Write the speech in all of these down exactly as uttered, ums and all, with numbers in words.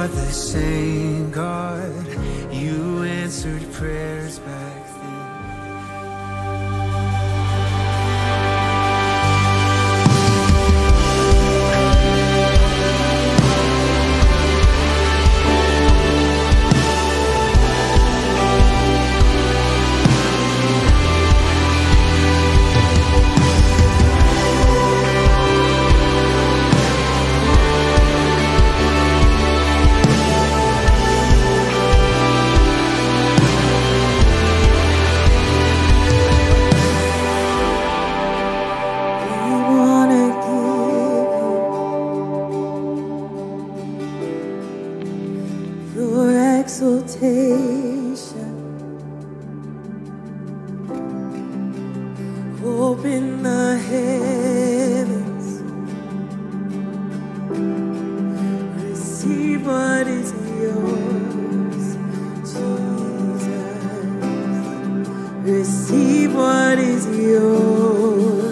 are the same God. You answered prayers back then. Open the heavens, receive what is yours, Jesus. Receive what is yours.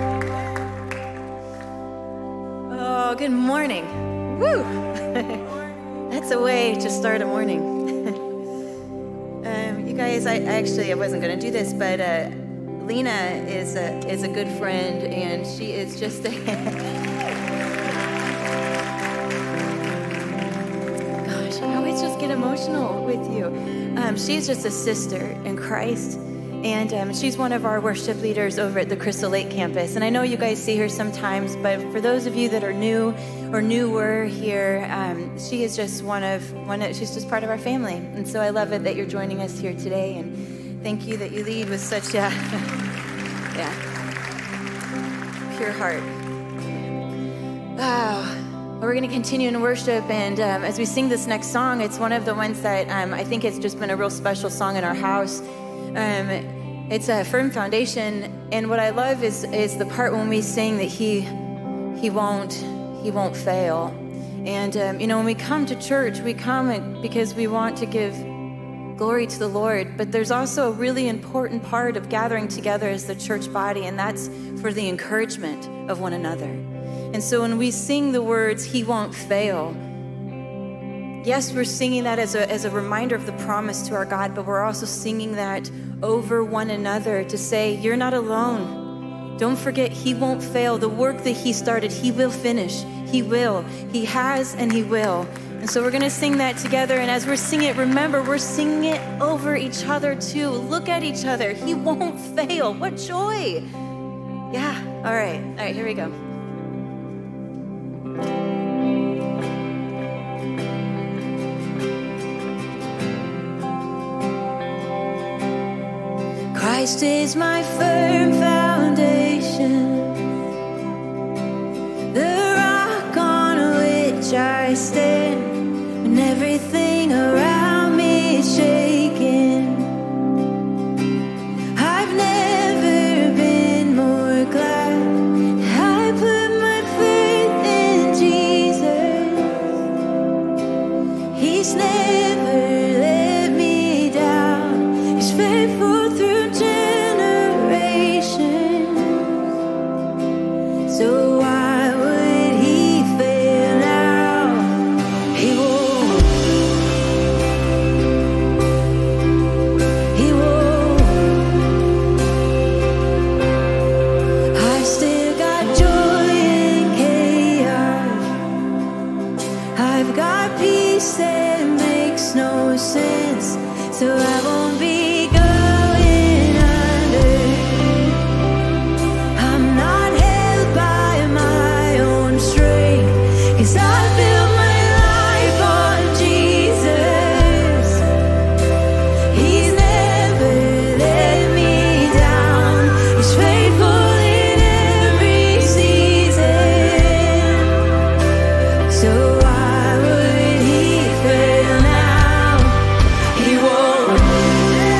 Good morning. Woo! That's a way to start a morning. um, you guys, I actually I wasn't going to do this, but uh, Lena is a is a good friend, and she is just a gosh, I always just get emotional with you. Um, she's just a sister in Christ. And um, she's one of our worship leaders over at the Crystal Lake campus. And I know you guys see her sometimes, but for those of you that are new or newer here, um, she is just one of, one of, she's just part of our family. And so I love it that you're joining us here today. And thank you that you lead with such a, yeah, pure heart. Wow. Well, we're going to continue in worship. And um, as we sing this next song, it's one of the ones that um, I think has just been a real special song in our house. Um, it's a firm foundation, and what I love is is the part when we sing that he he won't he won't fail. And um, you know, when we come to church, we come because we want to give glory to the Lord, but there's also a really important part of gathering together as the church body, and that's for the encouragement of one another. And so when we sing the words, he won't fail, yes, we're singing that as a, as a reminder of the promise to our God, but we're also singing that over one another to say, you're not alone. Don't forget, he won't fail. The work that he started, he will finish. He will. He has and he will. And so we're going to sing that together. And as we're singing it, remember, we're singing it over each other too. Look at each other. He won't fail. What joy. Yeah. All right. All right, here we go. Christ is my firm foundation, the rock on which I stand when everything around me is shaking. I've never been more glad I put my faith in Jesus. He's never let me down. He's faithful through so why would he fail now? He won't. He won't. I've still got joy in chaos. I've got peace that makes no sense. So I won't be he won't.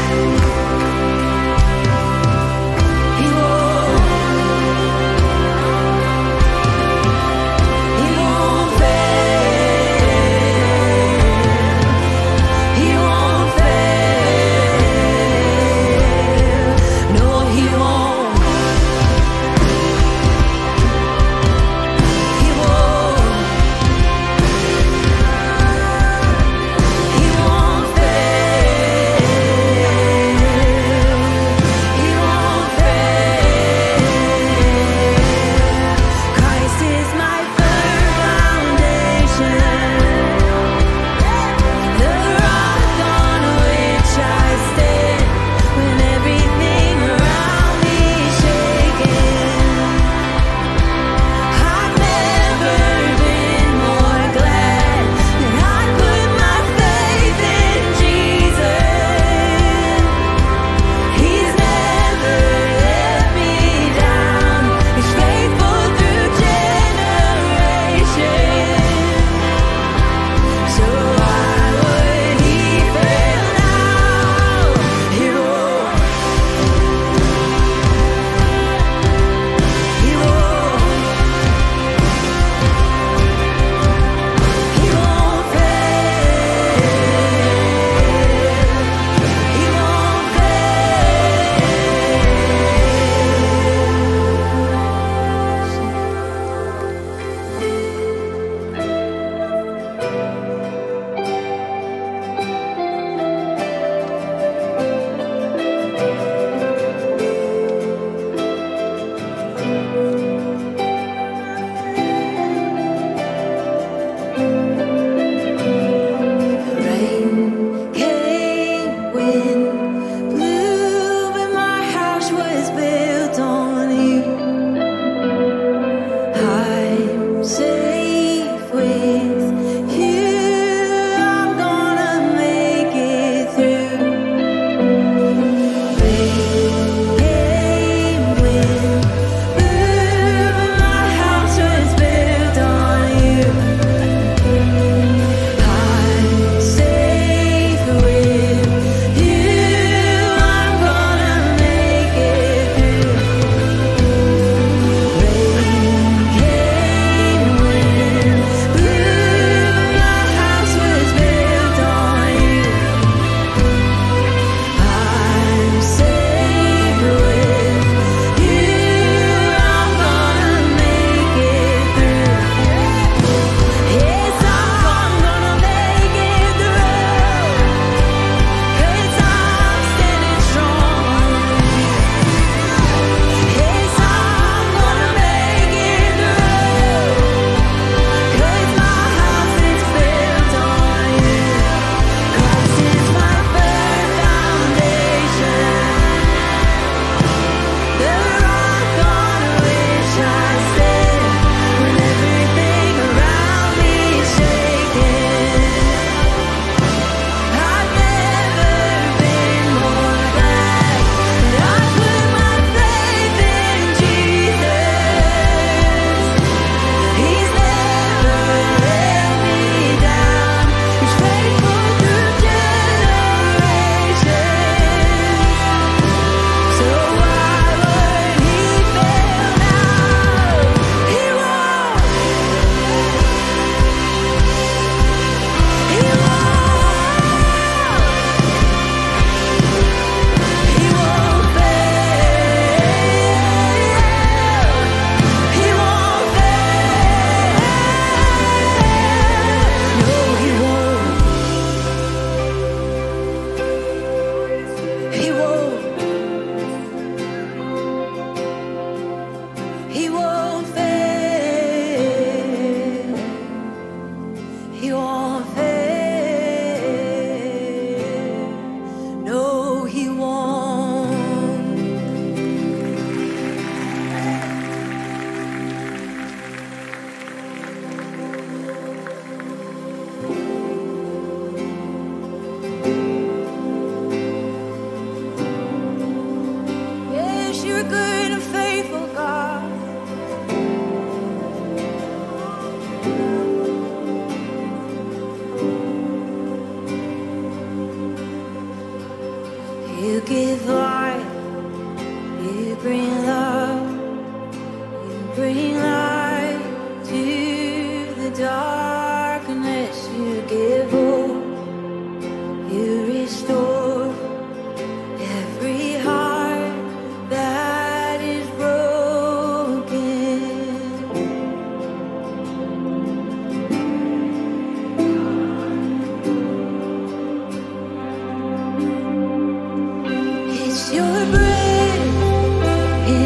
bring love, you bring light to the darkness. You give hope, you restore every heart that is broken. It's your breath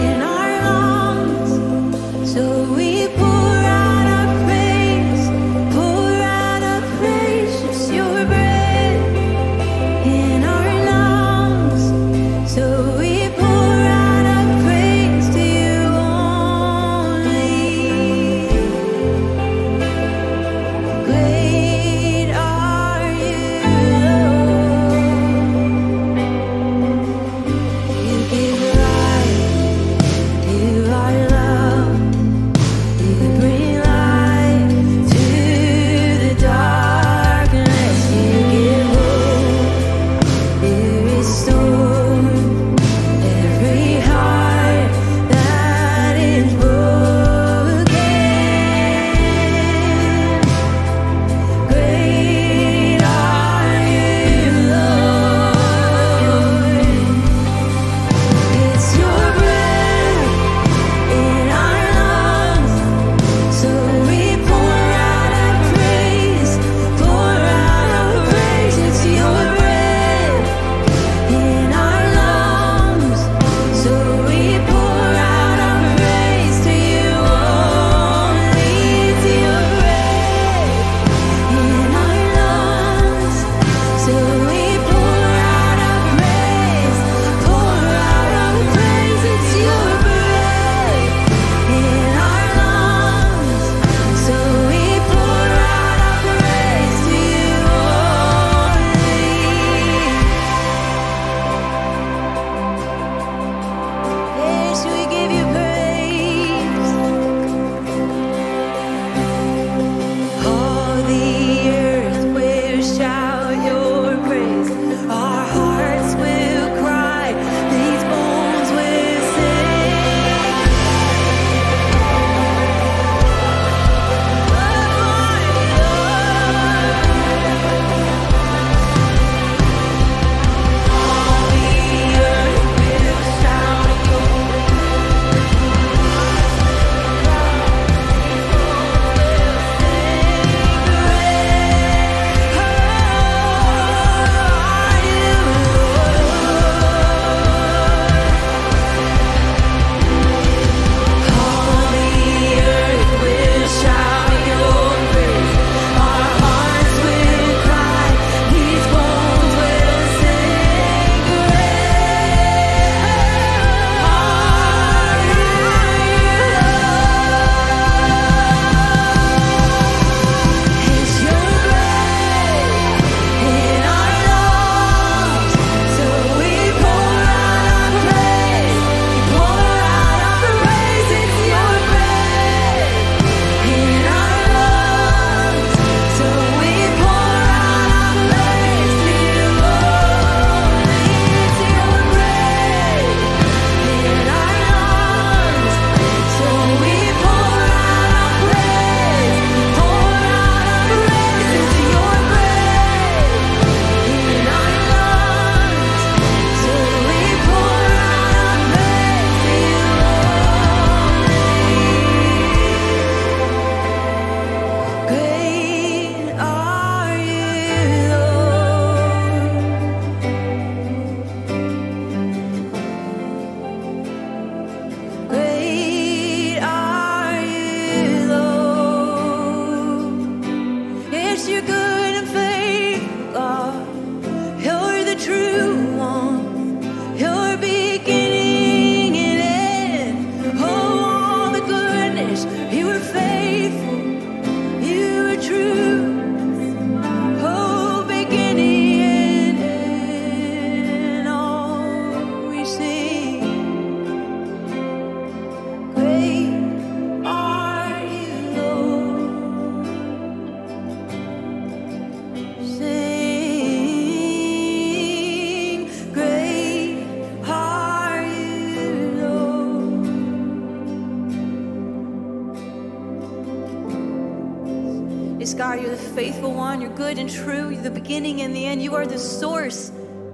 the faithful one. You're good and true. You're the beginning and the end. You are the source.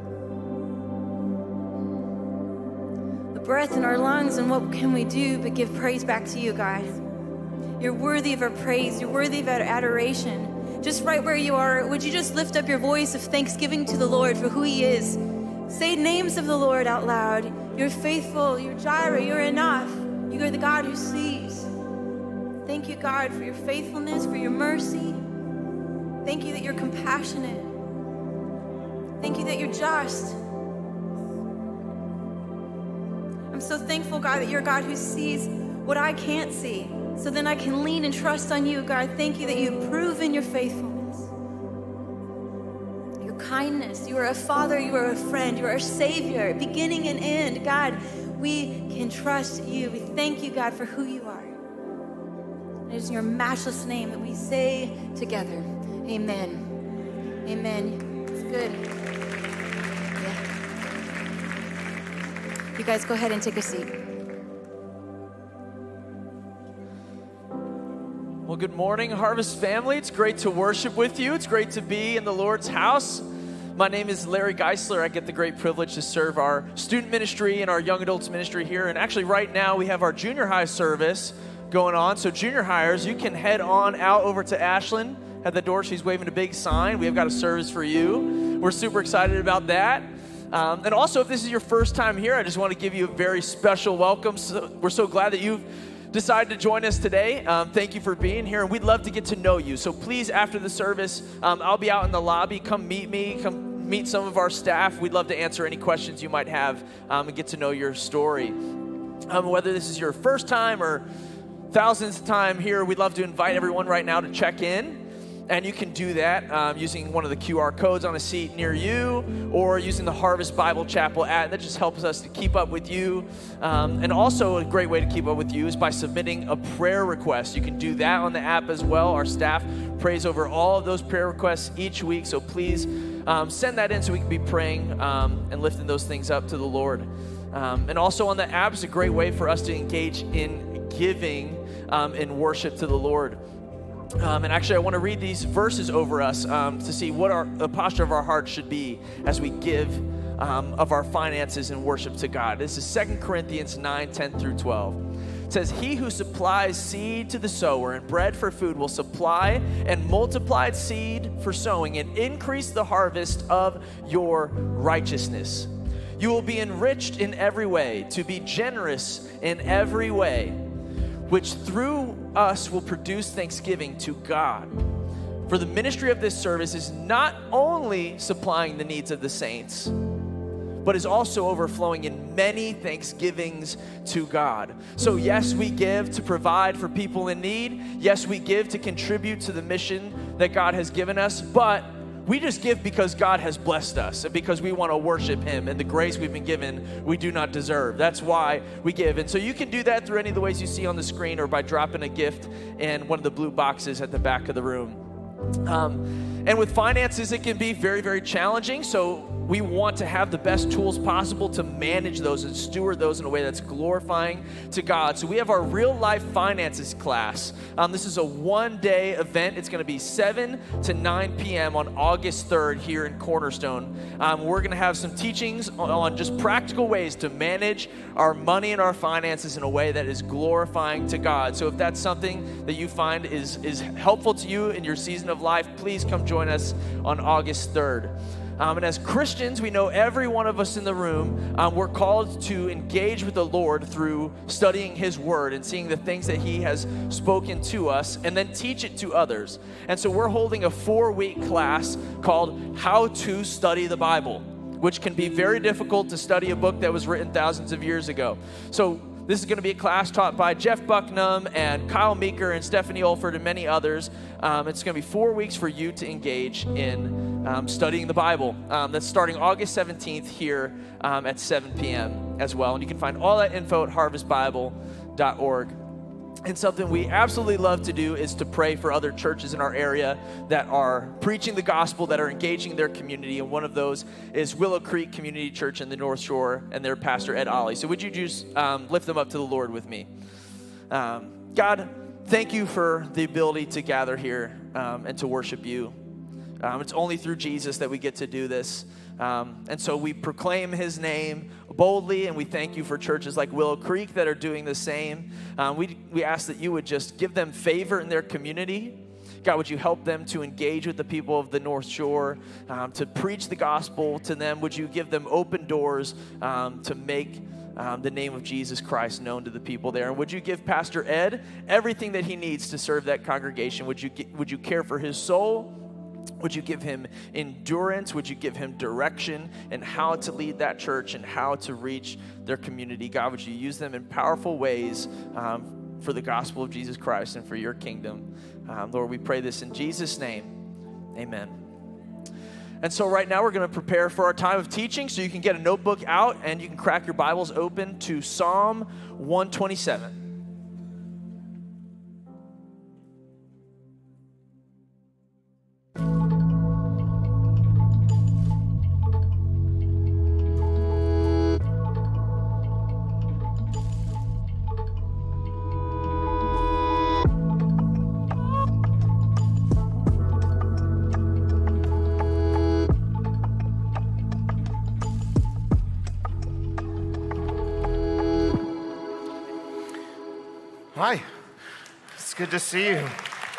The breath in our lungs, and what can we do but give praise back to you, God? You're worthy of our praise. You're worthy of our adoration. Just right where you are, would you just lift up your voice of thanksgiving to the Lord for who he is? Say names of the Lord out loud. You're faithful. You're Jireh. You're enough. You are the God who sees. Thank you, God, for your faithfulness, for your mercy. Thank you that you're compassionate. Thank you that you're just. I'm so thankful, God, that you're a God who sees what I can't see. So then I can lean and trust on you, God. Thank you that you've proven your faithfulness, your kindness. You are a father, you are a friend, you are a savior, beginning and end. God, we can trust you. We thank you, God, for who you are. It is in your matchless name that we say together, amen. Amen. It's good. Yeah. You guys go ahead and take a seat. Well, good morning, Harvest family. It's great to worship with you. It's great to be in the Lord's house. My name is Larry Geisler. I get the great privilege to serve our student ministry and our young adults ministry here. And actually right now we have our junior high service going on. So junior hires, you can head on out over to Ashlyn. At the door, she's waving a big sign. We have got a service for you. We're super excited about that. Um, and also, if this is your first time here, I just want to give you a very special welcome. So we're so glad that you've decided to join us today. Um, thank you for being here, and we'd love to get to know you. So please, after the service, um, I'll be out in the lobby. Come meet me. Come meet some of our staff. We'd love to answer any questions you might have um, and get to know your story. Um, whether this is your first time or thousandth time here, we'd love to invite everyone right now to check in. And you can do that um, using one of the Q R codes on a seat near you, or using the Harvest Bible Chapel app. That just helps us to keep up with you. Um, and also a great way to keep up with you is by submitting a prayer request. You can do that on the app as well. Our staff prays over all of those prayer requests each week. So please um, send that in so we can be praying um, and lifting those things up to the Lord. Um, and also on the app is a great way for us to engage in giving um, and worship to the Lord. Um, and actually, I want to read these verses over us um, to see what our, the posture of our hearts should be as we give um, of our finances and worship to God. This is Second Corinthians nine, ten through twelve. It says, "He who supplies seed to the sower and bread for food will supply and multiplied seed for sowing and increase the harvest of your righteousness. You will be enriched in every way, to be generous in every way, which through us will produce thanksgiving to God. For the ministry of this service is not only supplying the needs of the saints, but is also overflowing in many thanksgivings to God." So yes, we give to provide for people in need. Yes, we give to contribute to the mission that God has given us, but we just give because God has blessed us and because we want to worship him, and the grace we've been given we do not deserve. That's why we give. And so you can do that through any of the ways you see on the screen, or by dropping a gift in one of the blue boxes at the back of the room. Um, and with finances, it can be very, very challenging. So we want to have the best tools possible to manage those and steward those in a way that's glorifying to God. So we have our real life finances class. Um, this is a one-day event. It's going to be seven to nine p.m. on August third here in Cornerstone. Um, we're going to have some teachings on, on just practical ways to manage our money and our finances in a way that is glorifying to God. So if that's something that you find is, is helpful to you in your season of life, please come join us on August third. Um, and as Christians, we know every one of us in the room, um, we're called to engage with the Lord through studying his word and seeing the things that he has spoken to us, and then teach it to others. And so we're holding a four-week class called How to Study the Bible, which can be very difficult to study a book that was written thousands of years ago. So this is going to be a class taught by Jeff Bucknam and Kyle Meeker and Stephanie Olford and many others. Um, it's going to be four weeks for you to engage in um, studying the Bible. Um, that's starting August seventeenth here um, at seven p.m. as well. And you can find all that info at harvest bible dot org. And something we absolutely love to do is to pray for other churches in our area that are preaching the gospel, that are engaging their community. And one of those is Willow Creek Community Church in the North Shore and their pastor, Ed Ollie. So would you just um, lift them up to the Lord with me? Um, God, thank you for the ability to gather here um, and to worship you. Um, it's only through Jesus that we get to do this. Um, and so we proclaim his name boldly, and we thank you for churches like Willow Creek that are doing the same. Um, we, we ask that you would just give them favor in their community. God, would you help them to engage with the people of the North Shore, um, to preach the gospel to them? Would you give them open doors um, to make um, the name of Jesus Christ known to the people there? And would you give Pastor Ed everything that he needs to serve that congregation? Would you, would you care for his soul? Would you give him endurance? Would you give him direction in how to lead that church and how to reach their community? God, would you use them in powerful ways um, for the gospel of Jesus Christ and for your kingdom? Um, Lord, we pray this in Jesus' name. Amen. And so right now we're going to prepare for our time of teaching, so you can get a notebook out and you can crack your Bibles open to Psalm one twenty-seven. Hi, it's good to see you.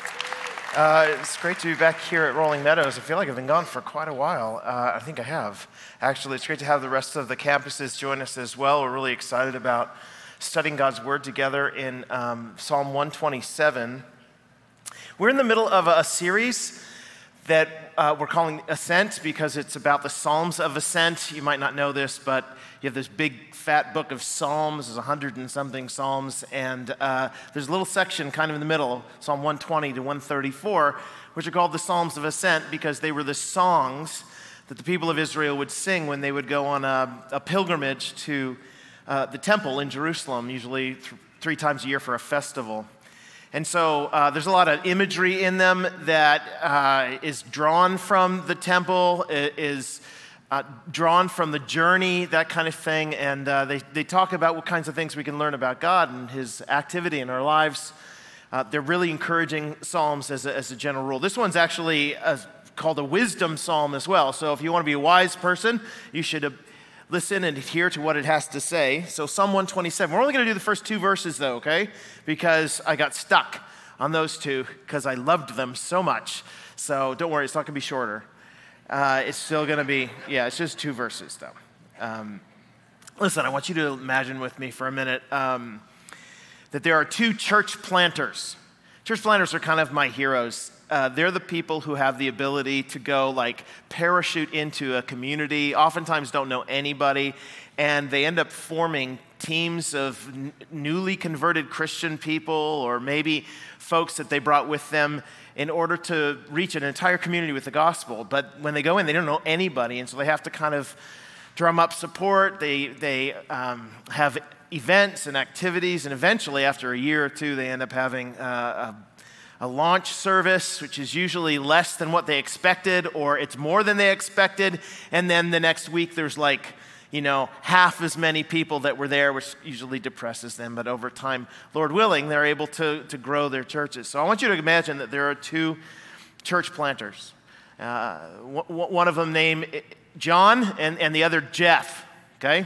Uh, it's great to be back here at Rolling Meadows. I feel like I've been gone for quite a while. Uh, I think I have. Actually, it's great to have the rest of the campuses join us as well. We're really excited about studying God's Word together in um, Psalm one twenty-seven. We're in the middle of a, a series that uh, we're calling Ascent because it's about the Psalms of Ascent. You might not know this, but you have this big fat book of Psalms. There's a hundred and something Psalms, and uh, there's a little section kind of in the middle, Psalm one twenty to one thirty-four, which are called the Psalms of Ascent because they were the songs that the people of Israel would sing when they would go on a, a pilgrimage to uh, the temple in Jerusalem, usually th- three times a year for a festival. And so uh, there's a lot of imagery in them that uh, is drawn from the temple, is uh, drawn from the journey, that kind of thing. And uh, they, they talk about what kinds of things we can learn about God and his activity in our lives. Uh, they're really encouraging psalms as a, as a general rule. This one's actually a, called a wisdom psalm as well. So if you want to be a wise person, you should uh, listen and adhere to what it has to say. So Psalm one twenty-seven. We're only going to do the first two verses though, okay? Because I got stuck on those two because I loved them so much. So don't worry, it's not going to be shorter. Uh, it's still going to be, yeah, it's just two verses though. Um, listen, I want you to imagine with me for a minute um, that there are two church planters. Church planters are kind of my heroes. Uh, they're the people who have the ability to go like parachute into a community, oftentimes don't know anybody, and they end up forming teams of n- newly converted Christian people or maybe folks that they brought with them in order to reach an entire community with the gospel. But when they go in, they don't know anybody, and so they have to kind of drum up support. They, they um, have events and activities, and eventually after a year or two, they end up having uh, a a launch service, which is usually less than what they expected, or it's more than they expected, and then the next week there's like, you know, half as many people that were there, which usually depresses them, but over time, Lord willing, they're able to, to grow their churches. So I want you to imagine that there are two church planters. Uh, w- one of them named John, and, and the other Jeff, okay?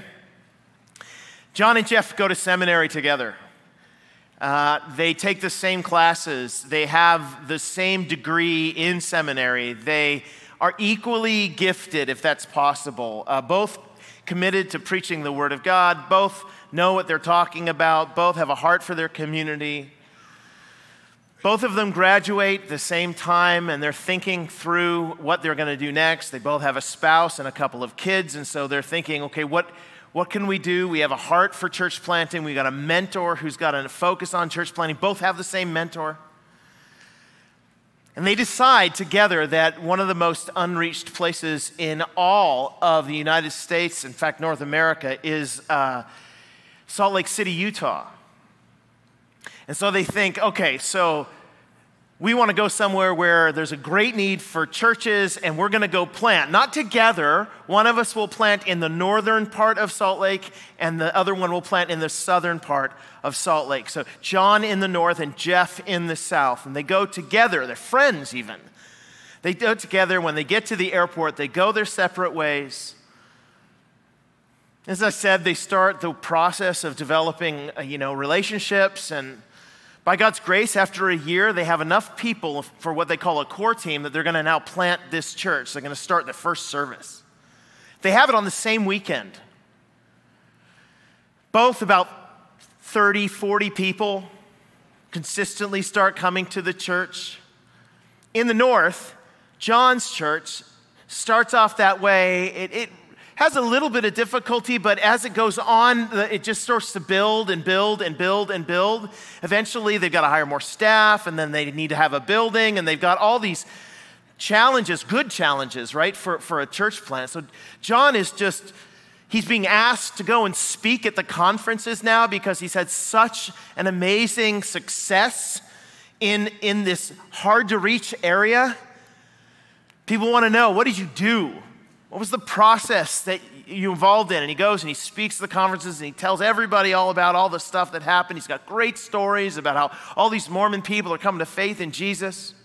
John and Jeff go to seminary together. Uh, they take the same classes. They have the same degree in seminary. They are equally gifted, if that's possible. Uh, both committed to preaching the Word of God. Both know what they're talking about. Both have a heart for their community. Both of them graduate at the same time, and they're thinking through what they're going to do next. They both have a spouse and a couple of kids, and so they're thinking, okay, what... What can we do? We have a heart for church planting. We got a mentor who's got a focus on church planting. Both have the same mentor. And they decide together that one of the most unreached places in all of the United States, in fact, North America, is uh, Salt Lake City, Utah. And so they think, okay, so we want to go somewhere where there's a great need for churches, and we're going to go plant. Not together. One of us will plant in the northern part of Salt Lake, and the other one will plant in the southern part of Salt Lake. So John in the north and Jeff in the south. And they go together. They're friends even. They go together. When they get to the airport, they go their separate ways. As I said, they start the process of developing, you know, relationships, and by God's grace, after a year, they have enough people for what they call a core team that they're going to now plant this church. They're going to start the first service. They have it on the same weekend. Both about thirty, forty people consistently start coming to the church. In the north, John's church starts off that way. It, it has a little bit of difficulty, but as it goes on, it just starts to build and build and build and build. Eventually, they've got to hire more staff, and then they need to have a building, and they've got all these challenges, good challenges, right, for, for a church plant. So John is just, he's being asked to go and speak at the conferences now because he's had such an amazing success in, in this hard-to-reach area. People want to know, what did you do? What was the process that you involved in? And he goes and he speaks at the conferences and he tells everybody all about all the stuff that happened. He's got great stories about how all these Mormon people are coming to faith in Jesus.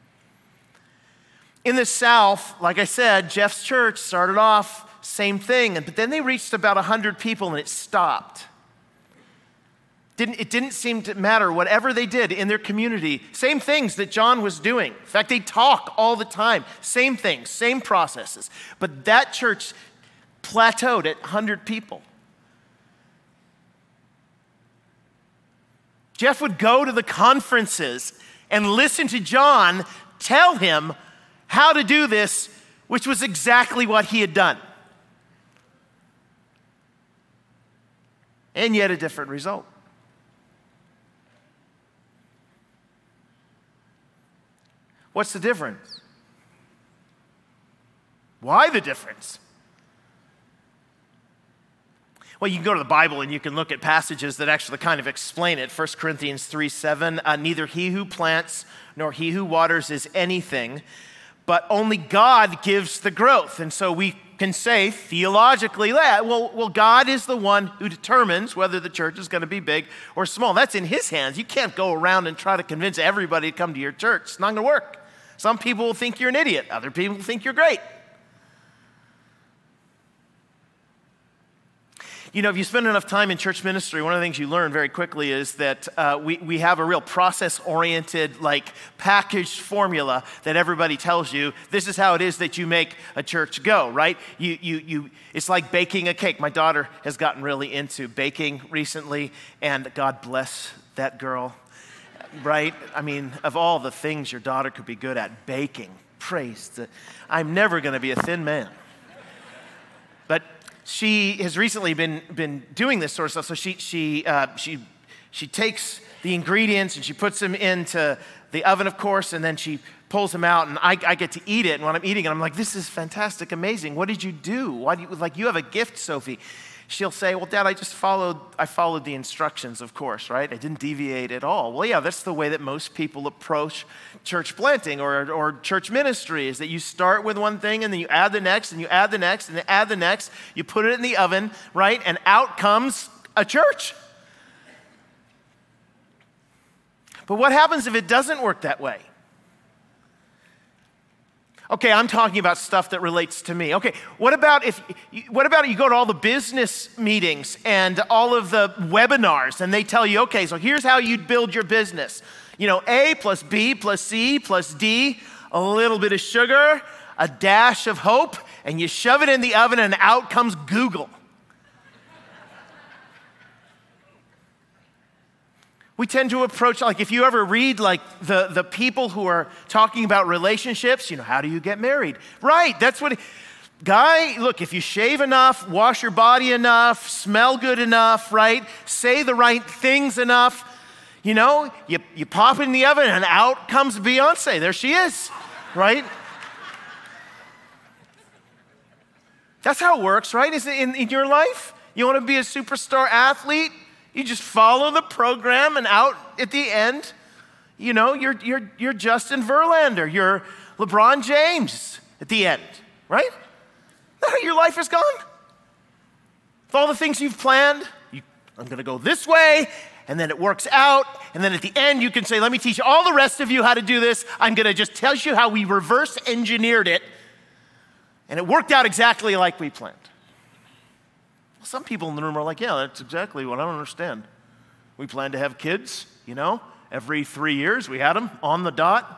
In the South, like I said, Jeff's church started off same thing, but then they reached about one hundred people and it stopped. Didn't, it didn't seem to matter whatever they did in their community. Same things that John was doing. In fact, they talk all the time. Same things, same processes. But that church plateaued at one hundred people. Jeff would go to the conferences and listen to John tell him how to do this, which was exactly what he had done. And yet a different result. What's the difference? Why the difference? Well, you can go to the Bible and you can look at passages that actually kind of explain it. First Corinthians three seven, uh, neither he who plants nor he who waters is anything, but only God gives the growth. And so we can say theologically that, well, well, God is the one who determines whether the church is going to be big or small. That's in his hands. You can't go around and try to convince everybody to come to your church. It's not going to work. Some people will think you're an idiot. Other people will think you're great. You know, if you spend enough time in church ministry, one of the things you learn very quickly is that uh, we, we have a real process-oriented, like, packaged formula that everybody tells you, this is how it is that you make a church go, right? You, you, you, it's like baking a cake. My daughter has gotten really into baking recently, and God bless that girl. Right? I mean, of all the things your daughter could be good at, baking, praise the, I'm never going to be a thin man. But she has recently been, been doing this sort of stuff. So she, she, uh, she, she takes the ingredients and she puts them into the oven, of course, and then she pulls them out, and I, I get to eat it. And when I'm eating it, I'm like, this is fantastic, amazing. What did you do? Why do you, like, you have a gift, Sophie. She'll say, well, Dad, I just followed, I followed the instructions, of course, right? I didn't deviate at all. Well, yeah, that's the way that most people approach church planting or, or church ministry, is that you start with one thing and then you add the next and you add the next and you add the next. You put it in the oven, right? And out comes a church. But what happens if it doesn't work that way? Okay, I'm talking about stuff that relates to me. Okay, what about if, what about you go to all the business meetings and all of the webinars and they tell you, okay, so here's how you'd build your business. You know, A plus B plus C plus D, a little bit of sugar, a dash of hope, and you shove it in the oven and out comes Google. We tend to approach, like if you ever read like the, the people who are talking about relationships, you know, how do you get married? Right, that's what, guy, look, if you shave enough, wash your body enough, smell good enough, right, say the right things enough, you know, you, you pop it in the oven and out comes Beyonce. There she is, right? That's how it works, right? Is it in, in your life? You want to be a superstar athlete? You just follow the program and out at the end, You know, you're, you're, you're Justin Verlander, you're LeBron James at the end, right? Is that how your life is gone? With all the things you've planned, you, I'm gonna go this way, and then it works out, and then at the end you can say, let me teach all the rest of you how to do this. I'm gonna just tell you how we reverse engineered it, and it worked out exactly like we planned. Well, some people in the room are like, yeah, that's exactly what I don't understand. We planned to have kids, you know, every three years we had them on the dot.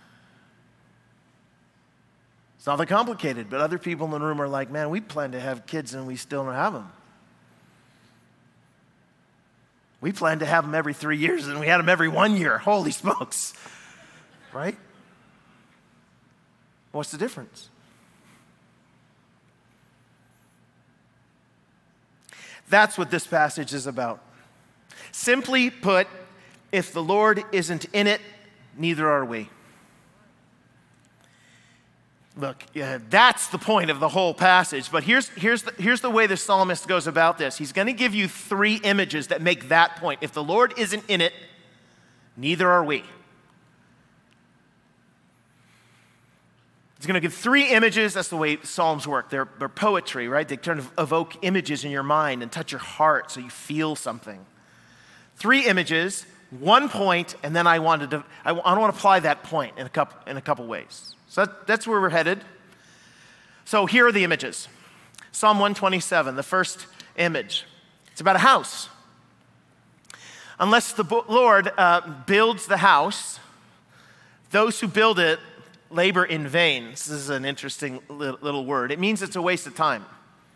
It's not that complicated, but other people in the room are like, man, we planned to have kids and we still don't have them. We planned to have them every three years and we had them every one year. Holy smokes, right? What's the difference? That's what this passage is about. Simply put, if the Lord isn't in it, neither are we. Look, yeah, that's the point of the whole passage. But here's, here's, the, here's the way the psalmist goes about this. He's going to give you three images that make that point. If the Lord isn't in it, neither are we. He's going to give three images. That's the way Psalms work. They're, they're poetry, right? They kind of evoke images in your mind and touch your heart so you feel something. Three images, one point, and then I wanted to, I, I want to apply that point in a couple, in a couple ways. So that, that's where we're headed. So here are the images. Psalm one twenty-seven, the first image. It's about a house. Unless the Lord uh, builds the house, those who build it labor in vain. This is an interesting little word. It means it's a waste of time.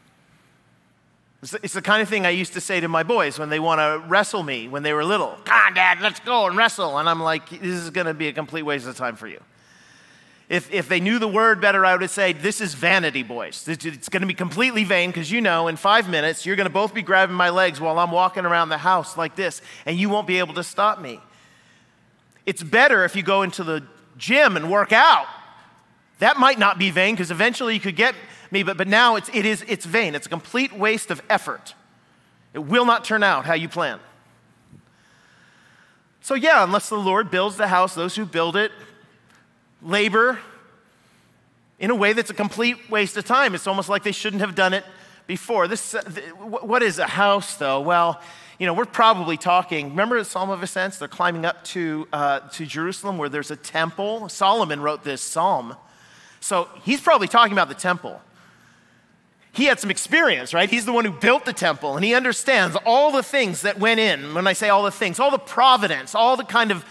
It's the kind of thing I used to say to my boys when they want to wrestle me when they were little. Come on, Dad, let's go and wrestle. And I'm like, this is going to be a complete waste of time for you. If, if they knew the word better, I would say, this is vanity, boys. It's going to be completely vain because you know in five minutes you're going to both be grabbing my legs while I'm walking around the house like this, and you won't be able to stop me. It's better if you go into the gym and work out. That might not be vain because eventually you could get me, but, but now it's, it is, it's vain. It's a complete waste of effort. It will not turn out how you plan. So yeah, unless the Lord builds the house, those who build it labor in a way that's a complete waste of time. It's almost like they shouldn't have done it before. This, uh, th- what is a house, though? Well, you know, we're probably talking, remember the Psalm of Ascent? They're climbing up to, uh, to Jerusalem where there's a temple. Solomon wrote this psalm. So he's probably talking about the temple. He had some experience, right? He's the one who built the temple, and he understands all the things that went in. When I say all the things, all the providence, all the kind of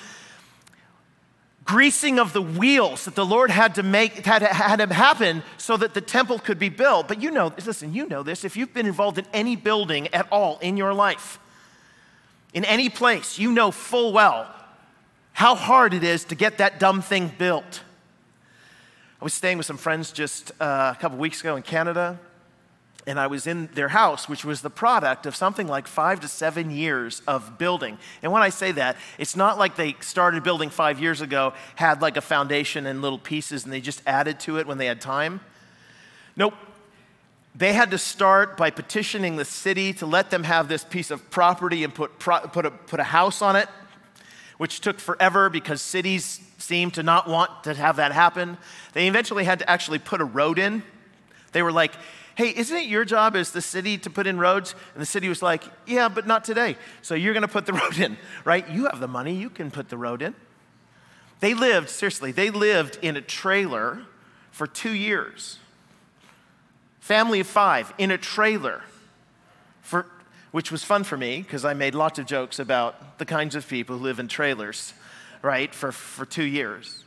greasing of the wheels that the Lord had to make, had, had to happen so that the temple could be built. But you know, listen, you know this. If you've been involved in any building at all in your life, in any place, you know full well how hard it is to get that dumb thing built. I was staying with some friends just uh, a couple weeks ago in Canada, and I was in their house, which was the product of something like five to seven years of building. And when I say that, it's not like they started building five years ago, had like a foundation and little pieces, and they just added to it when they had time. Nope. They had to start by petitioning the city to let them have this piece of property and put, pro- put, a, put a house on it, which took forever because cities seemed to not want to have that happen. They eventually had to actually put a road in. They were like, hey, isn't it your job as the city to put in roads? And the city was like, yeah, but not today. So you're going to put the road in, right? You have the money. You can put the road in. They lived, seriously, they lived in a trailer for two years. Family of five in a trailer, for, which was fun for me because I made lots of jokes about the kinds of people who live in trailers, right, for, for two years.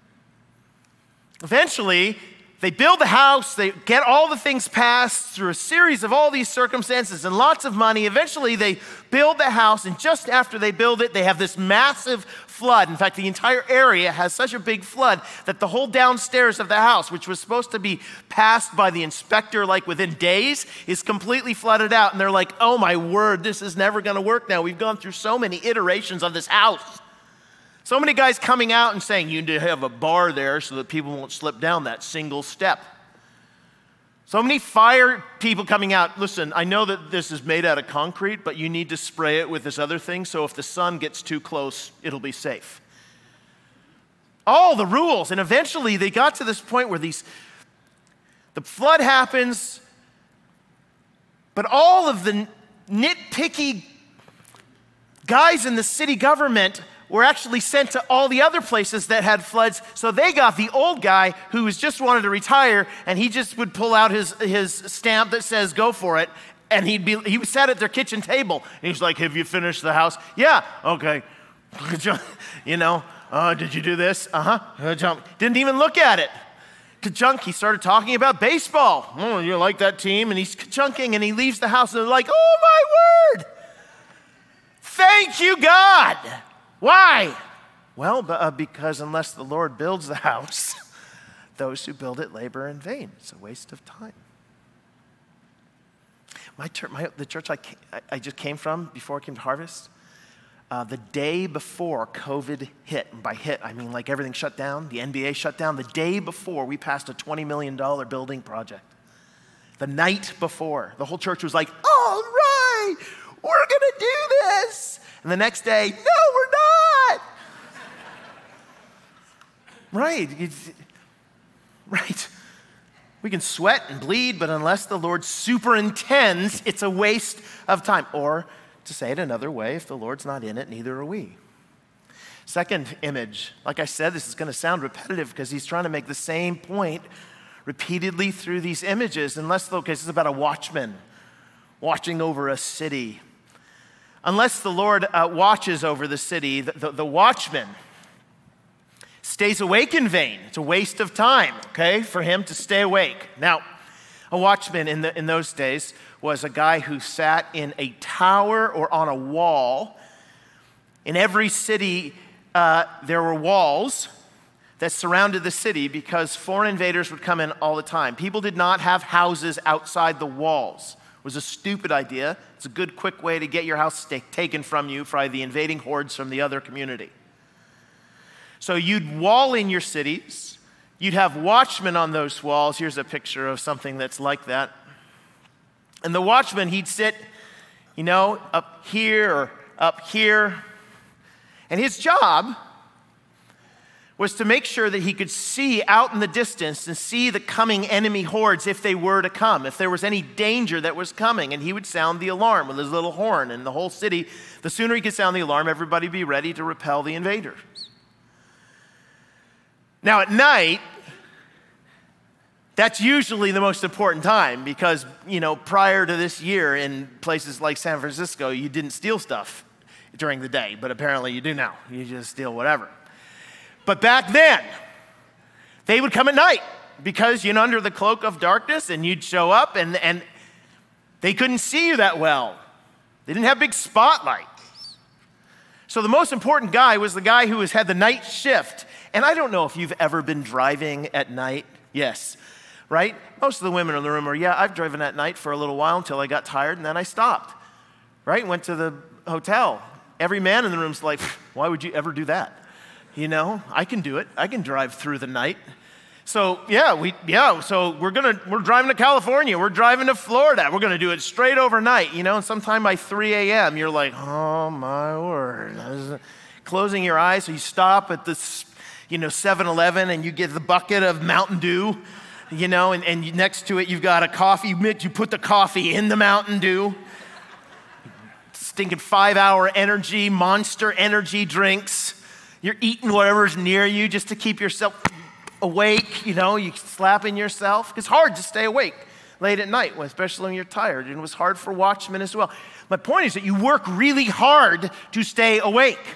Eventually, they build the house, they get all the things passed through a series of all these circumstances and lots of money. Eventually, they build the house, and just after they build it, they have this massive flood. In fact, the entire area has such a big flood that the whole downstairs of the house, which was supposed to be passed by the inspector like within days, is completely flooded out. And they're like, oh my word, this is never going to work now. We've gone through so many iterations of this house. So many guys coming out and saying, you need to have a bar there so that people won't slip down that single step. So many fire people coming out. Listen, I know that this is made out of concrete, but you need to spray it with this other thing so if the sun gets too close, it'll be safe. all the rules. And eventually they got to this point where these, the flood happens, but all of the nitpicky guys in the city government were actually sent to all the other places that had floods. So they got the old guy who was just wanted to retire, and he just would pull out his, his stamp that says, go for it. And he'd be, he sat at their kitchen table. And he was like, have you finished the house? Yeah, okay. You know, uh, did you do this? Uh-huh. Didn't even look at it. Ka-chunk, he started talking about baseball. Oh, you like that team? And he's ka-chunking, and he leaves the house, and they're like, oh, my word. Thank you, God. Why? Well, uh, because unless the Lord builds the house, those who build it labor in vain. It's a waste of time. My, church, my the church I, came, I, I just came from before I came to Harvest, uh, the day before COVID hit, and by hit I mean like everything shut down, the N B A shut down, the day before we passed a twenty million dollars building project. The night before, the whole church was like, all right, we're gonna do this. And the next day, no, we're not. Right, it's, right. We can sweat and bleed, but unless the Lord superintends, it's a waste of time. Or to say it another way, if the Lord's not in it, neither are we. Second image, like I said, this is going to sound repetitive because he's trying to make the same point repeatedly through these images. Unless, okay, this is about a watchman watching over a city. Unless the Lord uh, watches over the city, the, the, the watchman stays awake in vain. It's a waste of time, okay, for him to stay awake. Now, a watchman in, the, in those days was a guy who sat in a tower or on a wall. In every city, uh, there were walls that surrounded the city because foreign invaders would come in all the time. People did not have houses outside the walls. It was a stupid idea. It's a good, quick way to get your house taken from you by the invading hordes from the other community. So you'd wall in your cities. You'd have watchmen on those walls. Here's a picture of something that's like that. And the watchman, he'd sit, you know, up here or up here. And his job was to make sure that he could see out in the distance and see the coming enemy hordes if they were to come, if there was any danger that was coming. And he would sound the alarm with his little horn. And the whole city, the sooner he could sound the alarm, everybody would be ready to repel the invaders. Now at night, that's usually the most important time because, you know, prior to this year in places like San Francisco, you didn't steal stuff during the day, but apparently you do now. You just steal whatever. But back then, they would come at night because, you know, under the cloak of darkness, and you'd show up and, and they couldn't see you that well. They didn't have big spotlights. So the most important guy was the guy who was, had the night shift. And I don't know if you've ever been driving at night. Yes, right? Most of the women in the room are, yeah, I've driven at night for a little while until I got tired and then I stopped, right? Went to the hotel. Every man in the room's like, why would you ever do that? You know, I can do it. I can drive through the night. So yeah, we yeah. So we're gonna we're driving to California. We're driving to Florida. We're gonna do it straight overnight. You know, and sometime by three a.m. you're like, oh my word. Closing your eyes, so you stop at this, you know, seven eleven and you get the bucket of Mountain Dew, you know, and, and next to it you've got a coffee mitt. You put the coffee in the Mountain Dew. Stinking five-hour energy, Monster energy drinks. You're eating whatever's near you just to keep yourself awake, you know, you slapping yourself. It's hard to stay awake late at night, especially when you're tired, and it was hard for watchmen as well. My point is that you work really hard to stay awake.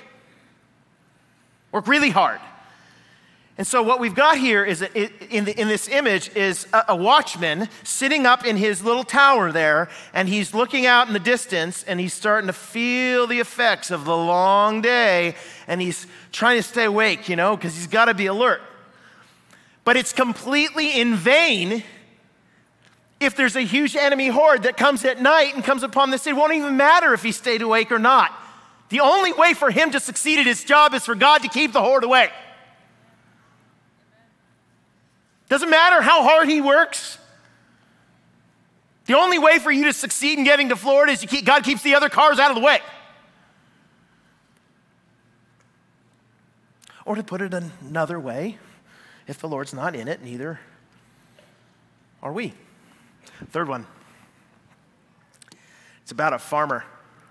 Work really hard. And so what we've got here is, a, in, the, in this image, is a, a watchman sitting up in his little tower there, and he's looking out in the distance, and he's starting to feel the effects of the long day, and he's trying to stay awake, you know, because he's got to be alert. But it's completely in vain if there's a huge enemy horde that comes at night and comes upon the city. It won't even matter if he stayed awake or not. The only way for him to succeed at his job is for God to keep the horde away. Doesn't matter how hard he works. The only way for you to succeed in getting to Florida is you keep, God keeps the other cars out of the way. Or to put it another way, if the Lord's not in it, neither are we. Third one. It's about a farmer.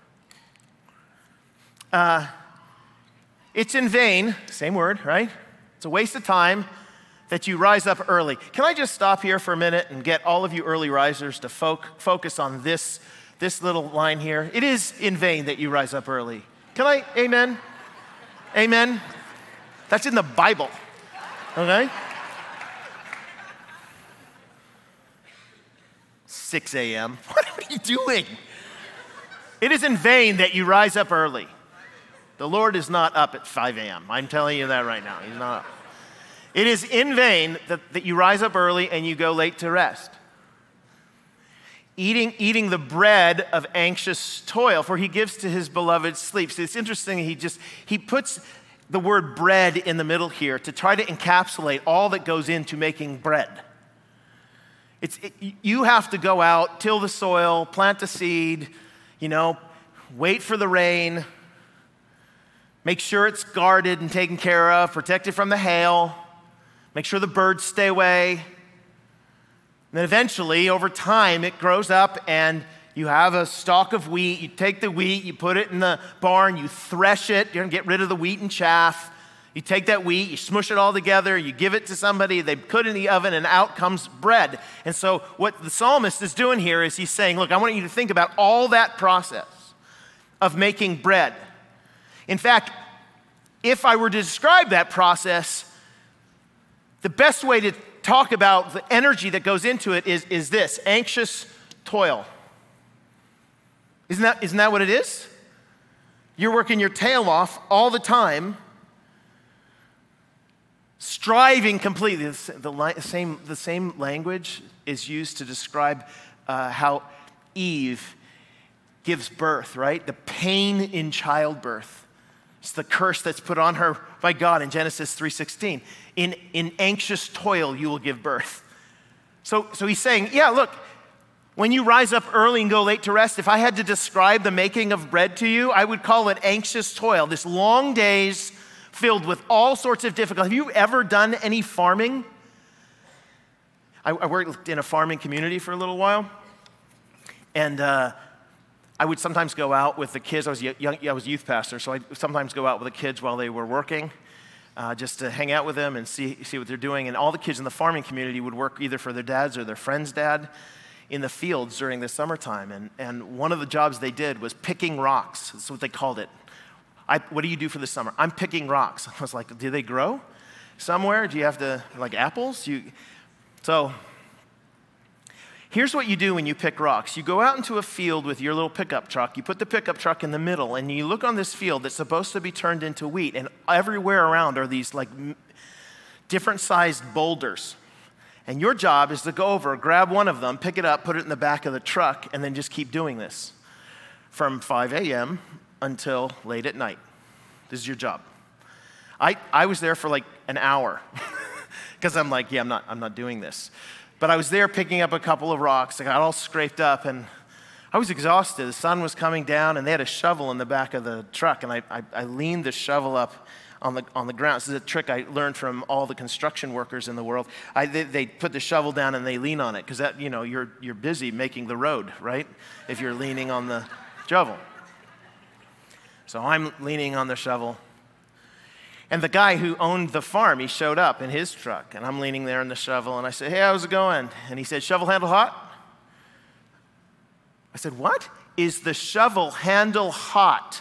Uh, it's in vain, same word, right? It's a waste of time that you rise up early. Can I just stop here for a minute and get all of you early risers to fo- focus on this, this little line here? It is in vain that you rise up early. Can I, amen? Amen? That's in the Bible, okay? six a.m. What are you doing? It is in vain that you rise up early. The Lord is not up at five a.m. I'm telling you that right now. He's not up. It is in vain that, that you rise up early and you go late to rest. Eating, eating the bread of anxious toil, for he gives to his beloved sleep. So it's interesting, he just, he puts the word bread in the middle here to try to encapsulate all that goes into making bread. It's, it, you have to go out, till the soil, plant the seed, you know, wait for the rain, make sure it's guarded and taken care of, protected from the hail, make sure the birds stay away. And then eventually, over time, it grows up and you have a stalk of wheat. You take the wheat, you put it in the barn, you thresh it, you're gonna get rid of the wheat and chaff. You take that wheat, you smush it all together, you give it to somebody, they put it in the oven, and out comes bread. And so what the psalmist is doing here is he's saying, look, I want you to think about all that process of making bread. In fact, if I were to describe that process, the best way to talk about the energy that goes into it is, is this, anxious toil. Isn't that, isn't that what it is? You're working your tail off all the time, striving completely. The, the, same, the same language is used to describe uh, how Eve gives birth, right? The pain in childbirth. It's the curse that's put on her by God in Genesis three sixteen. In, in anxious toil, you will give birth. So, so he's saying, yeah, look, when you rise up early and go late to rest, if I had to describe the making of bread to you, I would call it anxious toil. This long days filled with all sorts of difficulty. Have you ever done any farming? I, I worked in a farming community for a little while, and uh, I would sometimes go out with the kids. I was, young, I was youth pastor, so I'd sometimes go out with the kids while they were working, uh, just to hang out with them and see, see what they're doing. And all the kids in the farming community would work either for their dads or their friend's dad in the fields during the summertime. And, and one of the jobs they did was picking rocks. That's what they called it. I, what do you do for the summer? I'm picking rocks. I was like, do they grow somewhere? Do you have to, like apples? You, so here's what you do when you pick rocks. You go out into a field with your little pickup truck. You put the pickup truck in the middle, and you look on this field that's supposed to be turned into wheat, and everywhere around are these like different sized boulders. And your job is to go over, grab one of them, pick it up, put it in the back of the truck, and then just keep doing this from five a.m. until late at night. This is your job. I, I was there for like an hour because I'm like, yeah, I'm not, I'm not doing this. But I was there picking up a couple of rocks. I got all scraped up and I was exhausted. The sun was coming down and they had a shovel in the back of the truck, and I, I, I leaned the shovel up on the, on the ground. This is a trick I learned from all the construction workers in the world. I, they, they put the shovel down and they lean on it because that, you know, you're, you're busy making the road, right? If you're leaning on the shovel. So I'm leaning on the shovel. And the guy who owned the farm, he showed up in his truck, and I'm leaning there in the shovel, and I said, hey, how's it going? And he said, shovel handle hot? I said, what? Is the shovel handle hot?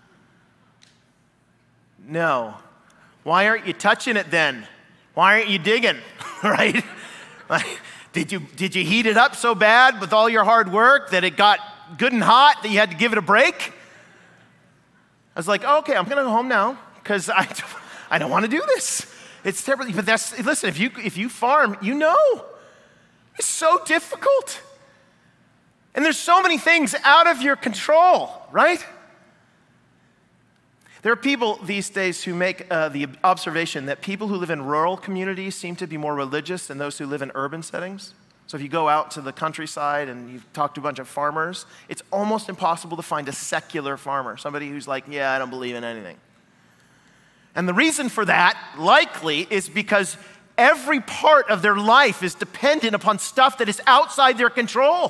No. Why aren't you touching it then? Why aren't you digging, right? Like, did you, did you heat it up so bad with all your hard work that it got good and hot that you had to give it a break? I was like, oh, okay, I'm gonna go home now because I, I don't want to do this. It's terrible. But that's, listen, if you, if you farm, you know. It's so difficult. And there's so many things out of your control, right? There are people these days who make uh, the observation that people who live in rural communities seem to be more religious than those who live in urban settings. So if you go out to the countryside and you talk to a bunch of farmers, it's almost impossible to find a secular farmer, somebody who's like, yeah, I don't believe in anything. And the reason for that, likely, is because every part of their life is dependent upon stuff that is outside their control.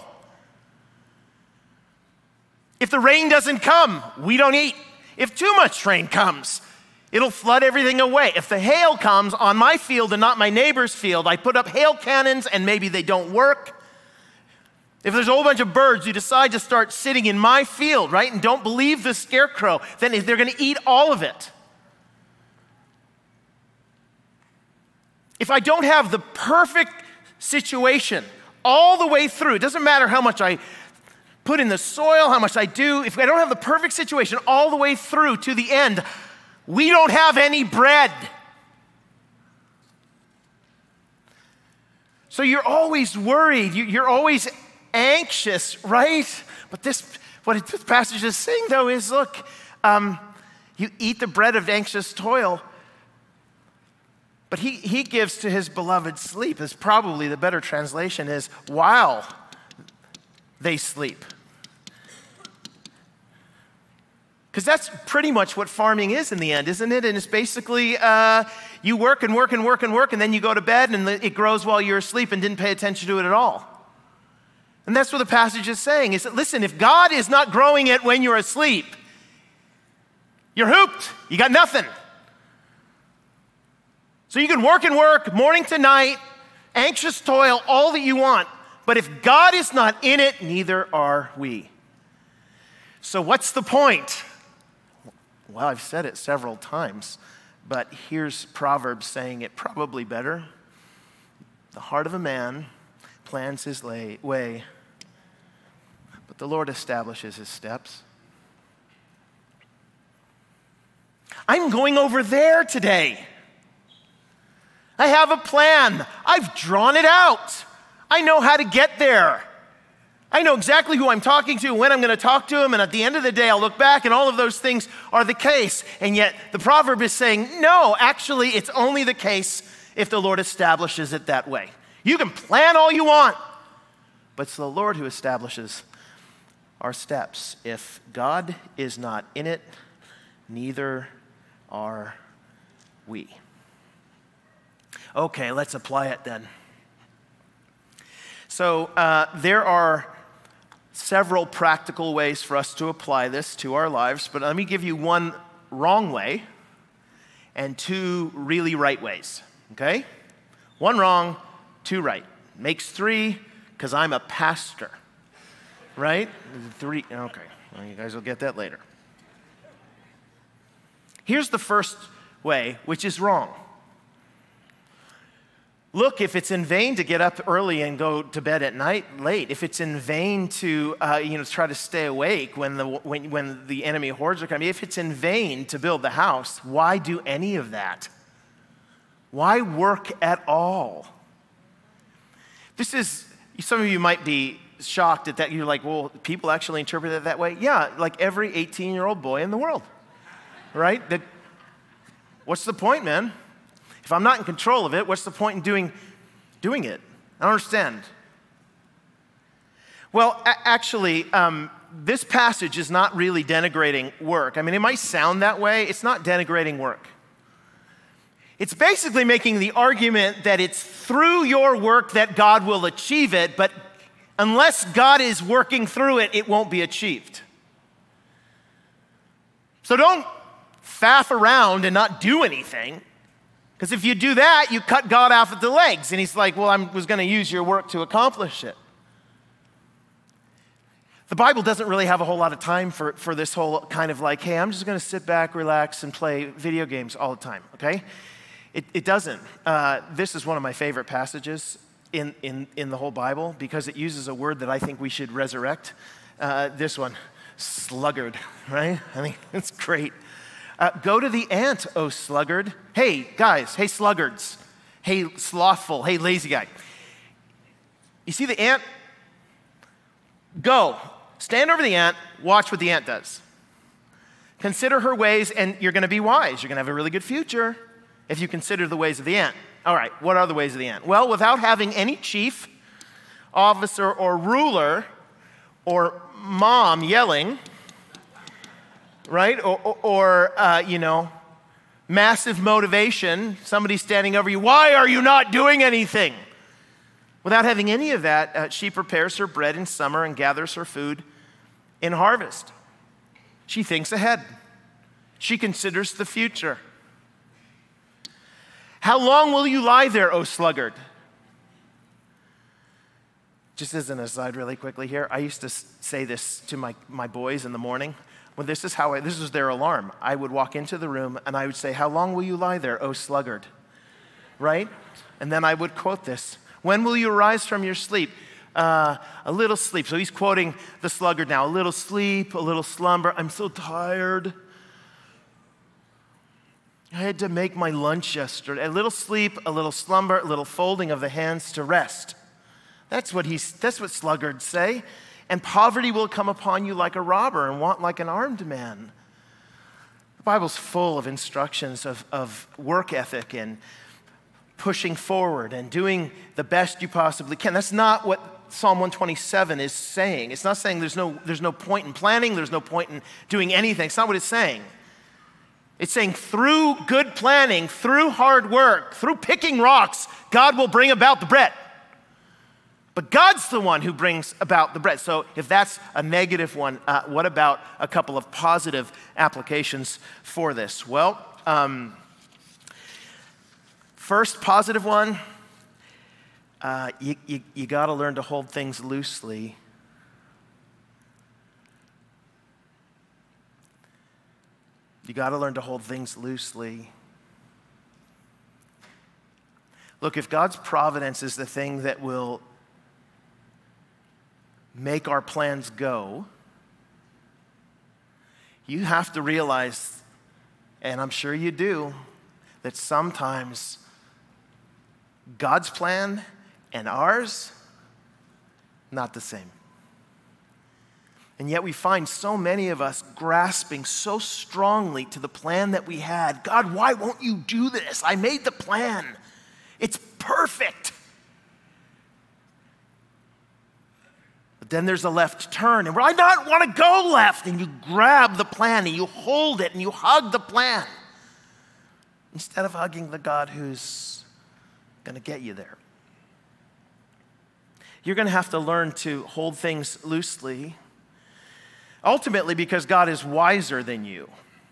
If the rain doesn't come, we don't eat. If too much rain comes, it'll flood everything away. If the hail comes on my field and not my neighbor's field, I put up hail cannons and maybe they don't work. If there's a whole bunch of birds who decide to start sitting in my field, right, and don't believe the scarecrow, then they're going to eat all of it. If I don't have the perfect situation all the way through, it doesn't matter how much I put in the soil, how much I do, if I don't have the perfect situation all the way through to the end, we don't have any bread. So you're always worried, you're always anxious, right? But this, what this passage is saying though is, look, um, you eat the bread of anxious toil, but he, he gives to his beloved sleep, is probably the better translation, is while they sleep. Because that's pretty much what farming is in the end, isn't it? And it's basically uh, you work and work and work and work, and then you go to bed, and it grows while you're asleep and didn't pay attention to it at all. And that's what the passage is saying, is that, listen, if God is not growing it when you're asleep, you're hooped. You got nothing. So you can work and work, morning to night, anxious toil, all that you want. But if God is not in it, neither are we. So what's the point? Well, I've said it several times, but here's Proverbs saying it probably better. The heart of a man plans his lay, way, but the Lord establishes his steps. I'm going over there today. I have a plan. I've drawn it out. I know how to get there. I know exactly who I'm talking to, when I'm going to talk to him, and at the end of the day, I'll look back, and all of those things are the case. And yet, the proverb is saying, no, actually, it's only the case if the Lord establishes it that way. You can plan all you want, but it's the Lord who establishes our steps. If God is not in it, neither are we. Okay, let's apply it then. So uh, there are several practical ways for us to apply this to our lives, but let me give you one wrong way and two really right ways, okay? One wrong, two right. Makes three, because I'm a pastor, right? Three, okay, well, you guys will get that later. Here's the first way, which is wrong. Look, if it's in vain to get up early and go to bed at night late, if it's in vain to uh, you know try to stay awake when the when, when the enemy hordes are coming, if it's in vain to build the house, why do any of that? Why work at all? This is, some of you might be shocked at that. You're like, well, people actually interpret it that way? Yeah, like every eighteen-year-old boy in the world, right? That, what's the point, man? If I'm not in control of it, what's the point in doing, doing it? I don't understand. Well, a- actually, um, this passage is not really denigrating work. I mean, it might sound that way. It's not denigrating work. It's basically making the argument that it's through your work that God will achieve it, but unless God is working through it, it won't be achieved. So don't faff around and not do anything. Because if you do that, you cut God off at the legs. And he's like, well, I was going to use your work to accomplish it. The Bible doesn't really have a whole lot of time for, for this whole kind of like, hey, I'm just going to sit back, relax, and play video games all the time, okay? It, it doesn't. Uh, this is one of my favorite passages in, in, in the whole Bible because it uses a word that I think we should resurrect. Uh, this one, sluggard, right? I mean, it's great. Uh, go to the ant, oh sluggard. Hey, guys, hey, sluggards. Hey, slothful. Hey, lazy guy. You see the ant? Go. Stand over the ant. Watch what the ant does. Consider her ways, and you're going to be wise. You're going to have a really good future if you consider the ways of the ant. All right, what are the ways of the ant? Well, without having any chief, officer, or ruler, or mom yelling, right? Or, or, or uh, you know, massive motivation, somebody standing over you, why are you not doing anything? Without having any of that, uh, she prepares her bread in summer and gathers her food in harvest. She thinks ahead. She considers the future. How long will you lie there, O sluggard? Just as an aside really quickly here, I used to say this to my, my boys in the morning. Well, this is how I, this was their alarm. I would walk into the room and I would say, how long will you lie there, O sluggard? Right? And then I would quote this. When will you arise from your sleep? Uh, a little sleep. So he's quoting the sluggard now. A little sleep, a little slumber. I'm so tired. I had to make my lunch yesterday. A little sleep, a little slumber, a little folding of the hands to rest. That's what he's, that's what sluggards say. And poverty will come upon you like a robber and want like an armed man. The Bible's full of instructions of, of work ethic and pushing forward and doing the best you possibly can. That's not what Psalm one twenty-seven is saying. It's not saying there's no, there's no point in planning, there's no point in doing anything. It's not what it's saying. It's saying through good planning, through hard work, through picking rocks, God will bring about the bread. But God's the one who brings about the bread. So if that's a negative one, uh, what about a couple of positive applications for this? Well, um, first positive one, uh, you, you, you got to learn to hold things loosely. You got to learn to hold things loosely. Look, if God's providence is the thing that will make our plans go, you have to realize, and I'm sure you do, that sometimes God's plan and ours, not the same. And yet we find so many of us grasping so strongly to the plan that we had. God, why won't you do this? I made the plan. It's perfect. But then there's a left turn, and where I not want to go left, and you grab the plan, and you hold it, and you hug the plan, instead of hugging the God who's going to get you there. You're going to have to learn to hold things loosely, ultimately because God is wiser than you.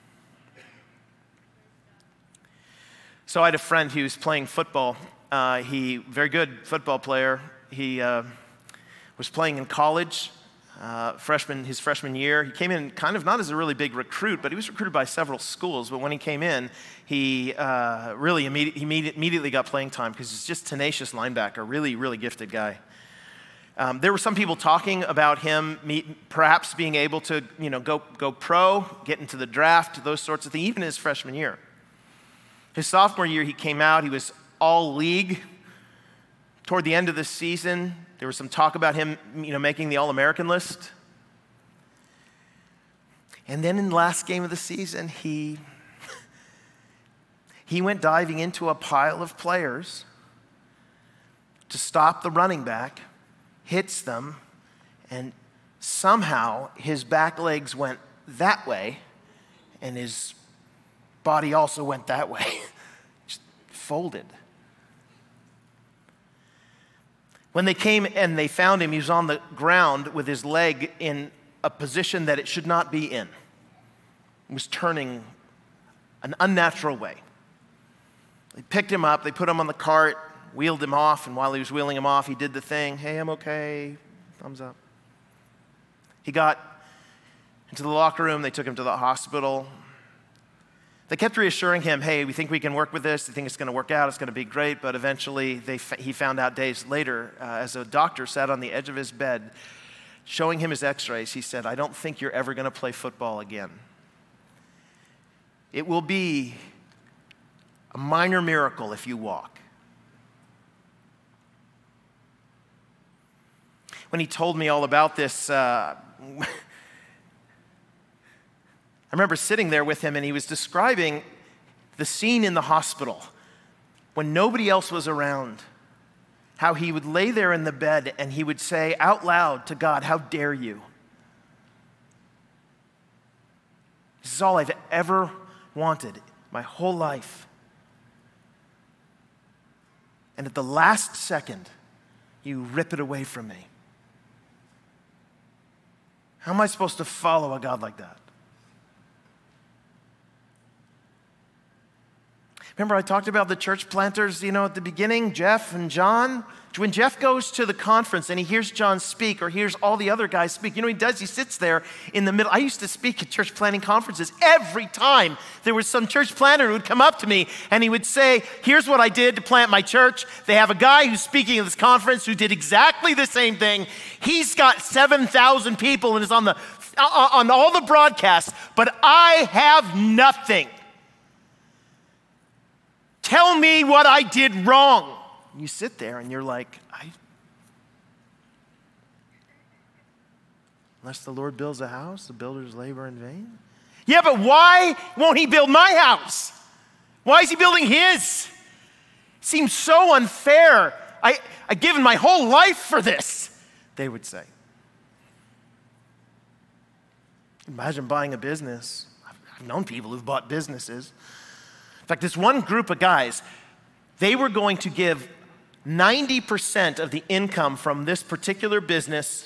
So I had a friend who was playing football. Uh, he, very good football player. He uh, was playing in college, uh, freshman, his freshman year. He came in kind of not as a really big recruit, but he was recruited by several schools. But when he came in, he uh, really immediate, he immediately got playing time because he's just tenacious linebacker, really, really gifted guy. Um, there were some people talking about him meet, perhaps being able to, you know, go, go pro, get into the draft, those sorts of things, even his freshman year. His sophomore year, he came out, he was all league. Toward the end of the season, there was some talk about him, you know, making the All-American list. And then in the last game of the season, he, he went diving into a pile of players to stop the running back, hits them, and somehow his back legs went that way, and his body also went that way, just folded. When they came and they found him, he was on the ground with his leg in a position that it should not be in. He was turning an unnatural way. They picked him up, they put him on the cart, wheeled him off, and while he was wheeling him off, he did the thing, hey, I'm okay, thumbs up. He got into the locker room, they took him to the hospital. They kept reassuring him, hey, we think we can work with this, we think it's gonna work out, it's gonna be great, but eventually they, he found out days later, uh, as a doctor sat on the edge of his bed, showing him his x-rays, he said, I don't think you're ever gonna play football again. It will be a minor miracle if you walk. When he told me all about this, uh, I remember sitting there with him and he was describing the scene in the hospital when nobody else was around, how he would lay there in the bed and he would say out loud to God, how dare you? This is all I've ever wanted. my whole life. And at the last second, you rip it away from me. How am I supposed to follow a God like that? Remember I talked about the church planters, you know, at the beginning, Jeff and John? When Jeff goes to the conference and he hears John speak or hears all the other guys speak, you know what he does? He sits there in the middle. I used to speak at church planting conferences. Every time there was some church planter who would come up to me and he would say, here's what I did to plant my church. They have a guy who's speaking at this conference who did exactly the same thing. He's got seven thousand people and is on, the, on all the broadcasts, but I have nothing. Tell me what I did wrong. You sit there and you're like, I, unless the Lord builds a house, the builders labor in vain. Yeah, but why won't he build my house? Why is he building his? It seems so unfair. I, I've given my whole life for this, they would say. Imagine buying a business. I've, I've known people who've bought businesses. In fact, this one group of guys, they were going to give ninety percent of the income from this particular business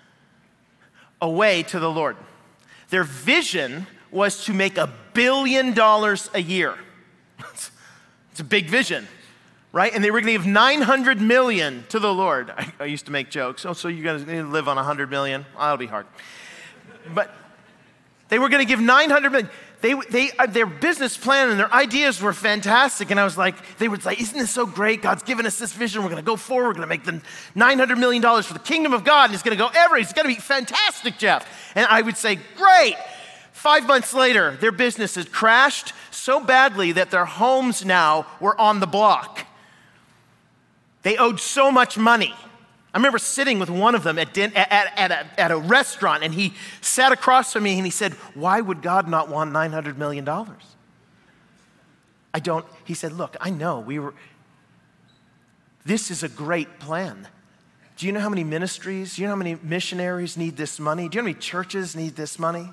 away to the Lord. Their vision was to make a billion dollars a year. It's a big vision, right? And they were going to give nine hundred million to the Lord. I, I used to make jokes. Oh, so you're going to live on one hundred million? Oh, that'll be hard. But they were going to give nine hundred million. They, they, uh, their business plan and their ideas were fantastic. And I was like, they would say, isn't this so great? God's given us this vision. We're going to go forward. We're going to make the nine hundred million dollars for the kingdom of God. And it's going to go everywhere. It's going to be fantastic, Jeff. And I would say, great. Five months later, their business had crashed so badly that their homes now were on the block. They owed so much money. I remember sitting with one of them at, din- at, at, at, a, at a restaurant, and he sat across from me and he said, why would God not want nine hundred million dollars? I don't, he said, look, I know we were, this is a great plan. Do you know how many ministries, do you know how many missionaries need this money? Do you know how many churches need this money?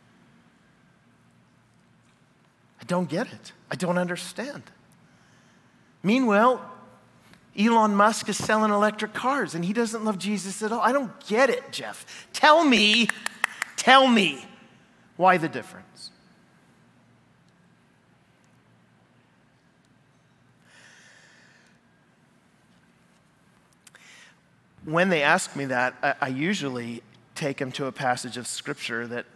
I don't get it. I don't understand. Meanwhile, Elon Musk is selling electric cars and he doesn't love Jesus at all. I don't get it, Jeff. Tell me, tell me why the difference. When they ask me that, I, I usually take them to a passage of scripture that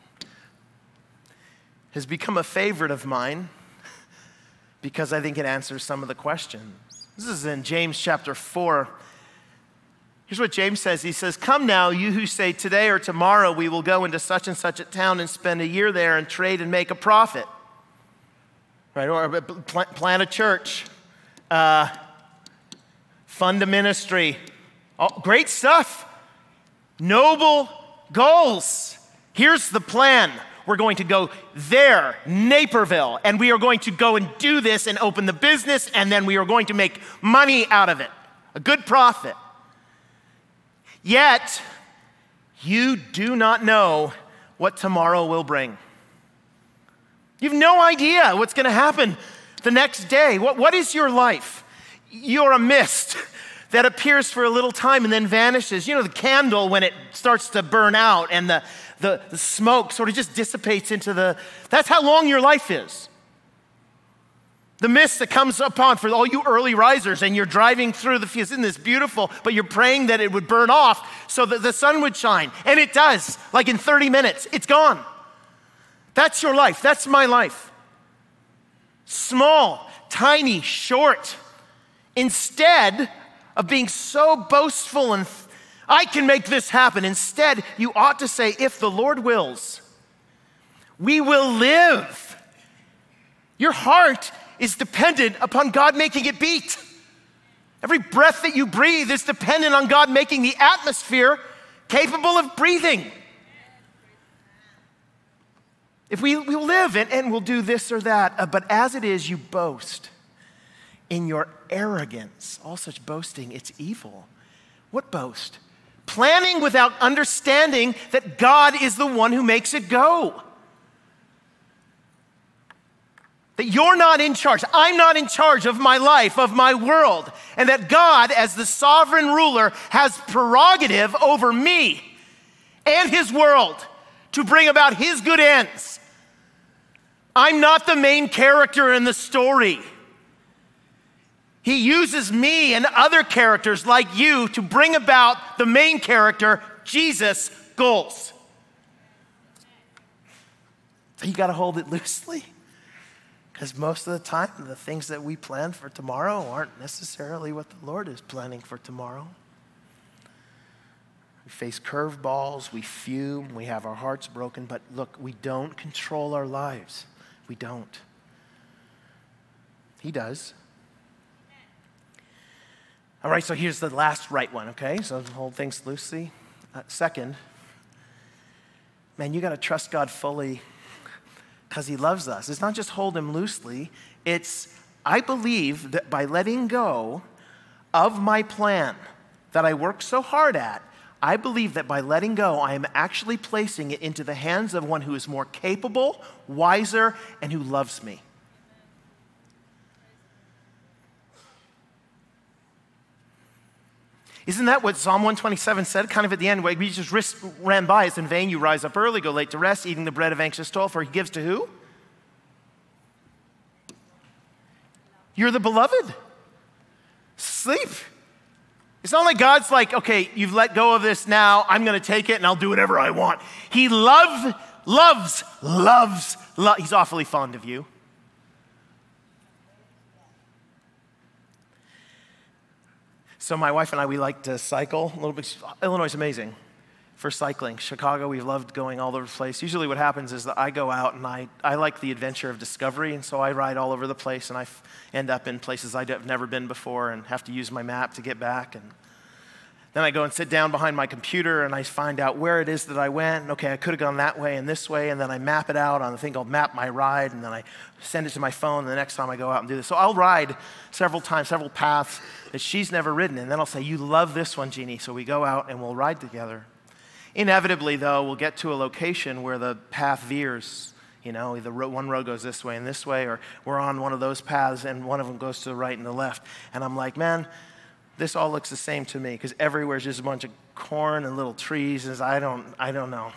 has become a favorite of mine because I think it answers some of the questions. This is in James chapter four. Here's what James says. He says, come now, you who say today or tomorrow we will go into such and such a town and spend a year there and trade and make a profit. Right? Or plant a church, uh, fund a ministry. Oh, great stuff. Noble goals. Here's the plan. We're going to go there, Naperville, and we are going to go and do this and open the business, and then we are going to make money out of it, a good profit. Yet, you do not know what tomorrow will bring. You have no idea what's going to happen the next day. What, what is your life? You're a mist that appears for a little time and then vanishes. You know, the candle, when it starts to burn out and the The, the smoke sort of just dissipates into the, that's how long your life is. The mist that comes upon for all you early risers and you're driving through the fields, isn't this beautiful? But you're praying that it would burn off so that the sun would shine. And it does, like in thirty minutes, it's gone. That's your life, that's my life. Small, tiny, short. Instead of being so boastful and I can make this happen. Instead, you ought to say, if the Lord wills, we will live. Your heart is dependent upon God making it beat. Every breath that you breathe is dependent on God making the atmosphere capable of breathing. If we, we will live and, and we'll do this or that, uh, but as it is, you boast in your arrogance. All such boasting, it's evil. What boast? Planning without understanding that God is the one who makes it go. That you're not in charge. I'm not in charge of my life, of my world. And that God, as the sovereign ruler, has prerogative over me and his world to bring about his good ends. I'm not the main character in the story. He uses me and other characters like you to bring about the main character, Jesus' goals. So you got to hold it loosely. Because most of the time, the things that we plan for tomorrow aren't necessarily what the Lord is planning for tomorrow. We face curveballs, we fume, we have our hearts broken, but look, we don't control our lives. We don't. He does. All right, so here's the last right one, okay? So hold things loosely. Uh, second, man, you got to trust God fully because he loves us. It's not just hold him loosely. It's, I believe that by letting go of my plan that I work so hard at, I believe that by letting go, I am actually placing it into the hands of one who is more capable, wiser, and who loves me. Isn't that what Psalm one twenty-seven said kind of at the end? Where we just risk, ran by. It's in vain you rise up early, go late to rest, eating the bread of anxious toil, for he gives to who? You're the beloved. Sleep. It's not like God's like, okay, you've let go of this now. I'm going to take it and I'll do whatever I want. He loves, loves, loves, lo- he's awfully fond of you. So my wife and I, we like to cycle a little bit. Illinois is amazing for cycling. Chicago, we've loved going all over the place. Usually what happens is that I go out and I, I like the adventure of discovery, and so I ride all over the place, and I f- end up in places I've never been before and have to use my map to get back. And then I go and sit down behind my computer and I find out where it is that I went. Okay, I could have gone that way and this way, and then I map it out on a thing called Map My Ride, and then I send it to my phone, and the next time I go out and do this. So I'll ride several times, several paths that she's never ridden, and then I'll say, you love this one, Jeannie, so we go out and we'll ride together. Inevitably, though, we'll get to a location where the path veers. You know, either one road goes this way and this way, or we're on one of those paths and one of them goes to the right and the left. And I'm like, man, this all looks the same to me, because everywhere is just a bunch of corn and little trees, and I don't, I don't know.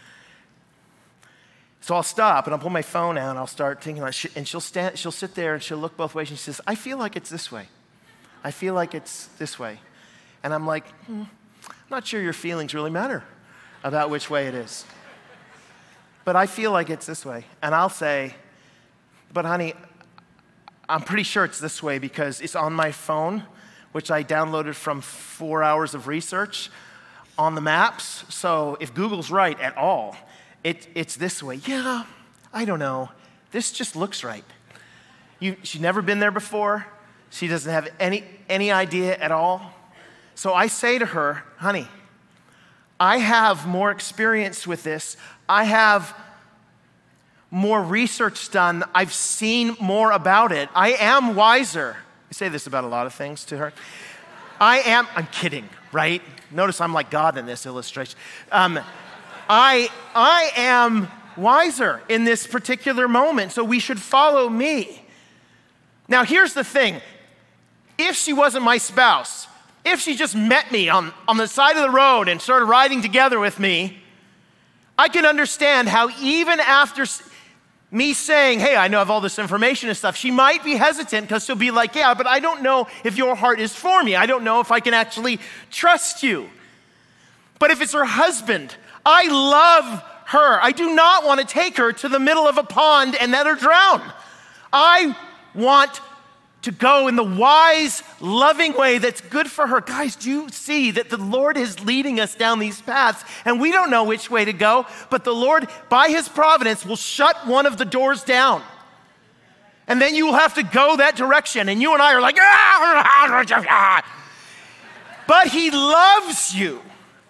So I'll stop and I'll pull my phone out and I'll start thinking about it, and she'll stand, she'll sit there and she'll look both ways and she says, I feel like it's this way. I feel like it's this way. And I'm like, hmm, I'm not sure your feelings really matter about which way it is. But I feel like it's this way. And I'll say, but honey, I'm pretty sure it's this way because it's on my phone, which I downloaded from four hours of research on the maps. So if Google's right at all, it, it's this way. Yeah, I don't know. This just looks right. You, she's never been there before. She doesn't have any, any idea at all. So I say to her, honey, I have more experience with this. I have more research done. I've seen more about it. I am wiser. I say this about a lot of things to her. I am, I'm kidding, right? Notice I'm like God in this illustration. Um, I, I am wiser in this particular moment, so we should follow me. Now, here's the thing. If she wasn't my spouse, if she just met me on, on the side of the road and started riding together with me, I can understand how even after me saying, hey, I know I have all this information and stuff, she might be hesitant because she'll be like, yeah, but I don't know if your heart is for me. I don't know if I can actually trust you. But if it's her husband, I love her. I do not want to take her to the middle of a pond and let her drown. I want to go in the wise, loving way that's good for her. Guys, do you see that the Lord is leading us down these paths and we don't know which way to go, but the Lord, by his providence, will shut one of the doors down. And then you will have to go that direction. And you and I are like, ah! But he loves you.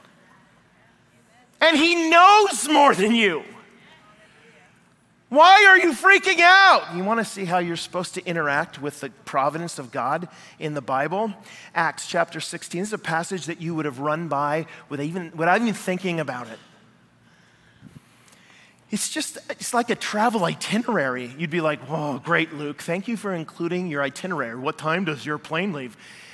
And he knows more than you. Why are you freaking out? You want to see how you're supposed to interact with the providence of God in the Bible? Acts chapter sixteen is a passage that you would have run by without even, without even thinking about it. It's just, it's like a travel itinerary. You'd be like, whoa, great, Luke. Thank you for including your itinerary. What time does your plane leave?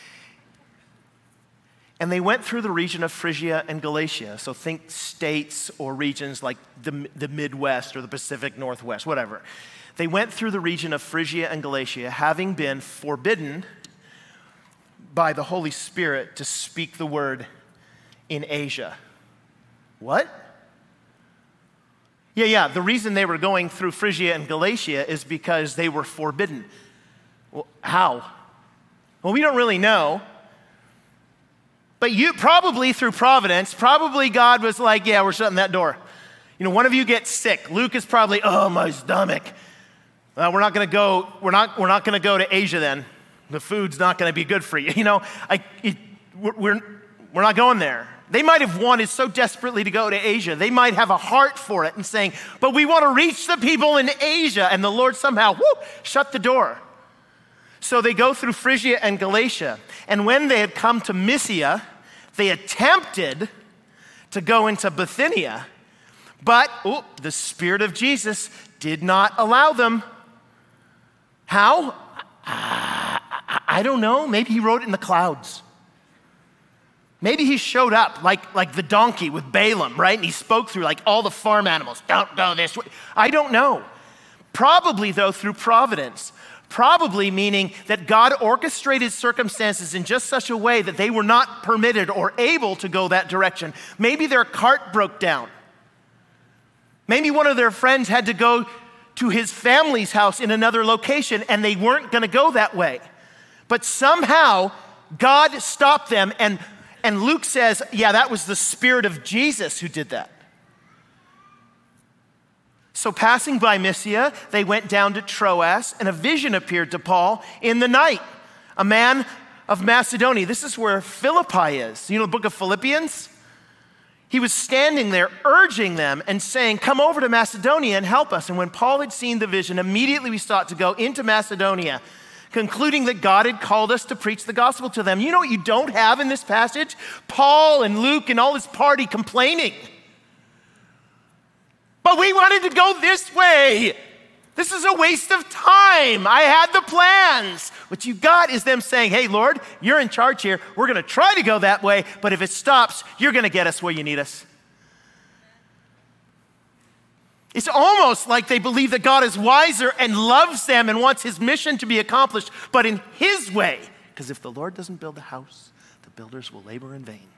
And they went through the region of Phrygia and Galatia. So think states or regions like the, the Midwest or the Pacific Northwest, whatever. They went through the region of Phrygia and Galatia, having been forbidden by the Holy Spirit to speak the word in Asia. What? Yeah, yeah, the reason they were going through Phrygia and Galatia is because they were forbidden. Well, how? Well, we don't really know. But you probably through providence, probably God was like, yeah, we're shutting that door. You know, one of you gets sick. Luke is probably, oh, my stomach. Well, we're not going to go, we're not, we're not going to go to Asia then. The food's not going to be good for you. You know, I, it, we're, we're not going there. They might have wanted so desperately to go to Asia. They might have a heart for it and saying, but we want to reach the people in Asia. And the Lord somehow, whoop, shut the door. So they go through Phrygia and Galatia. And when they had come to Mysia, they attempted to go into Bithynia. But ooh, the Spirit of Jesus did not allow them. How? Uh, I don't know. Maybe he wrote it in the clouds. Maybe he showed up like, like the donkey with Balaam, right? And he spoke through like all the farm animals. Don't go this way. I don't know. Probably, though, through providence. Probably meaning that God orchestrated circumstances in just such a way that they were not permitted or able to go that direction. Maybe their cart broke down. Maybe one of their friends had to go to his family's house in another location and they weren't going to go that way. But somehow God stopped them, and And Luke says, yeah, that was the Spirit of Jesus who did that. So passing by Mysia, they went down to Troas, and a vision appeared to Paul in the night. A man of Macedonia. This is where Philippi is. You know the book of Philippians? He was standing there urging them and saying, come over to Macedonia and help us. And when Paul had seen the vision, immediately we sought to go into Macedonia, concluding that God had called us to preach the gospel to them. You know what you don't have in this passage? Paul and Luke and all his party complaining. But we wanted to go this way. This is a waste of time. I had the plans. What you got is them saying, hey, Lord, you're in charge here. We're going to try to go that way, but if it stops, you're going to get us where you need us. It's almost like they believe that God is wiser and loves them and wants his mission to be accomplished, but in his way. Because if the Lord doesn't build the house, the builders will labor in vain.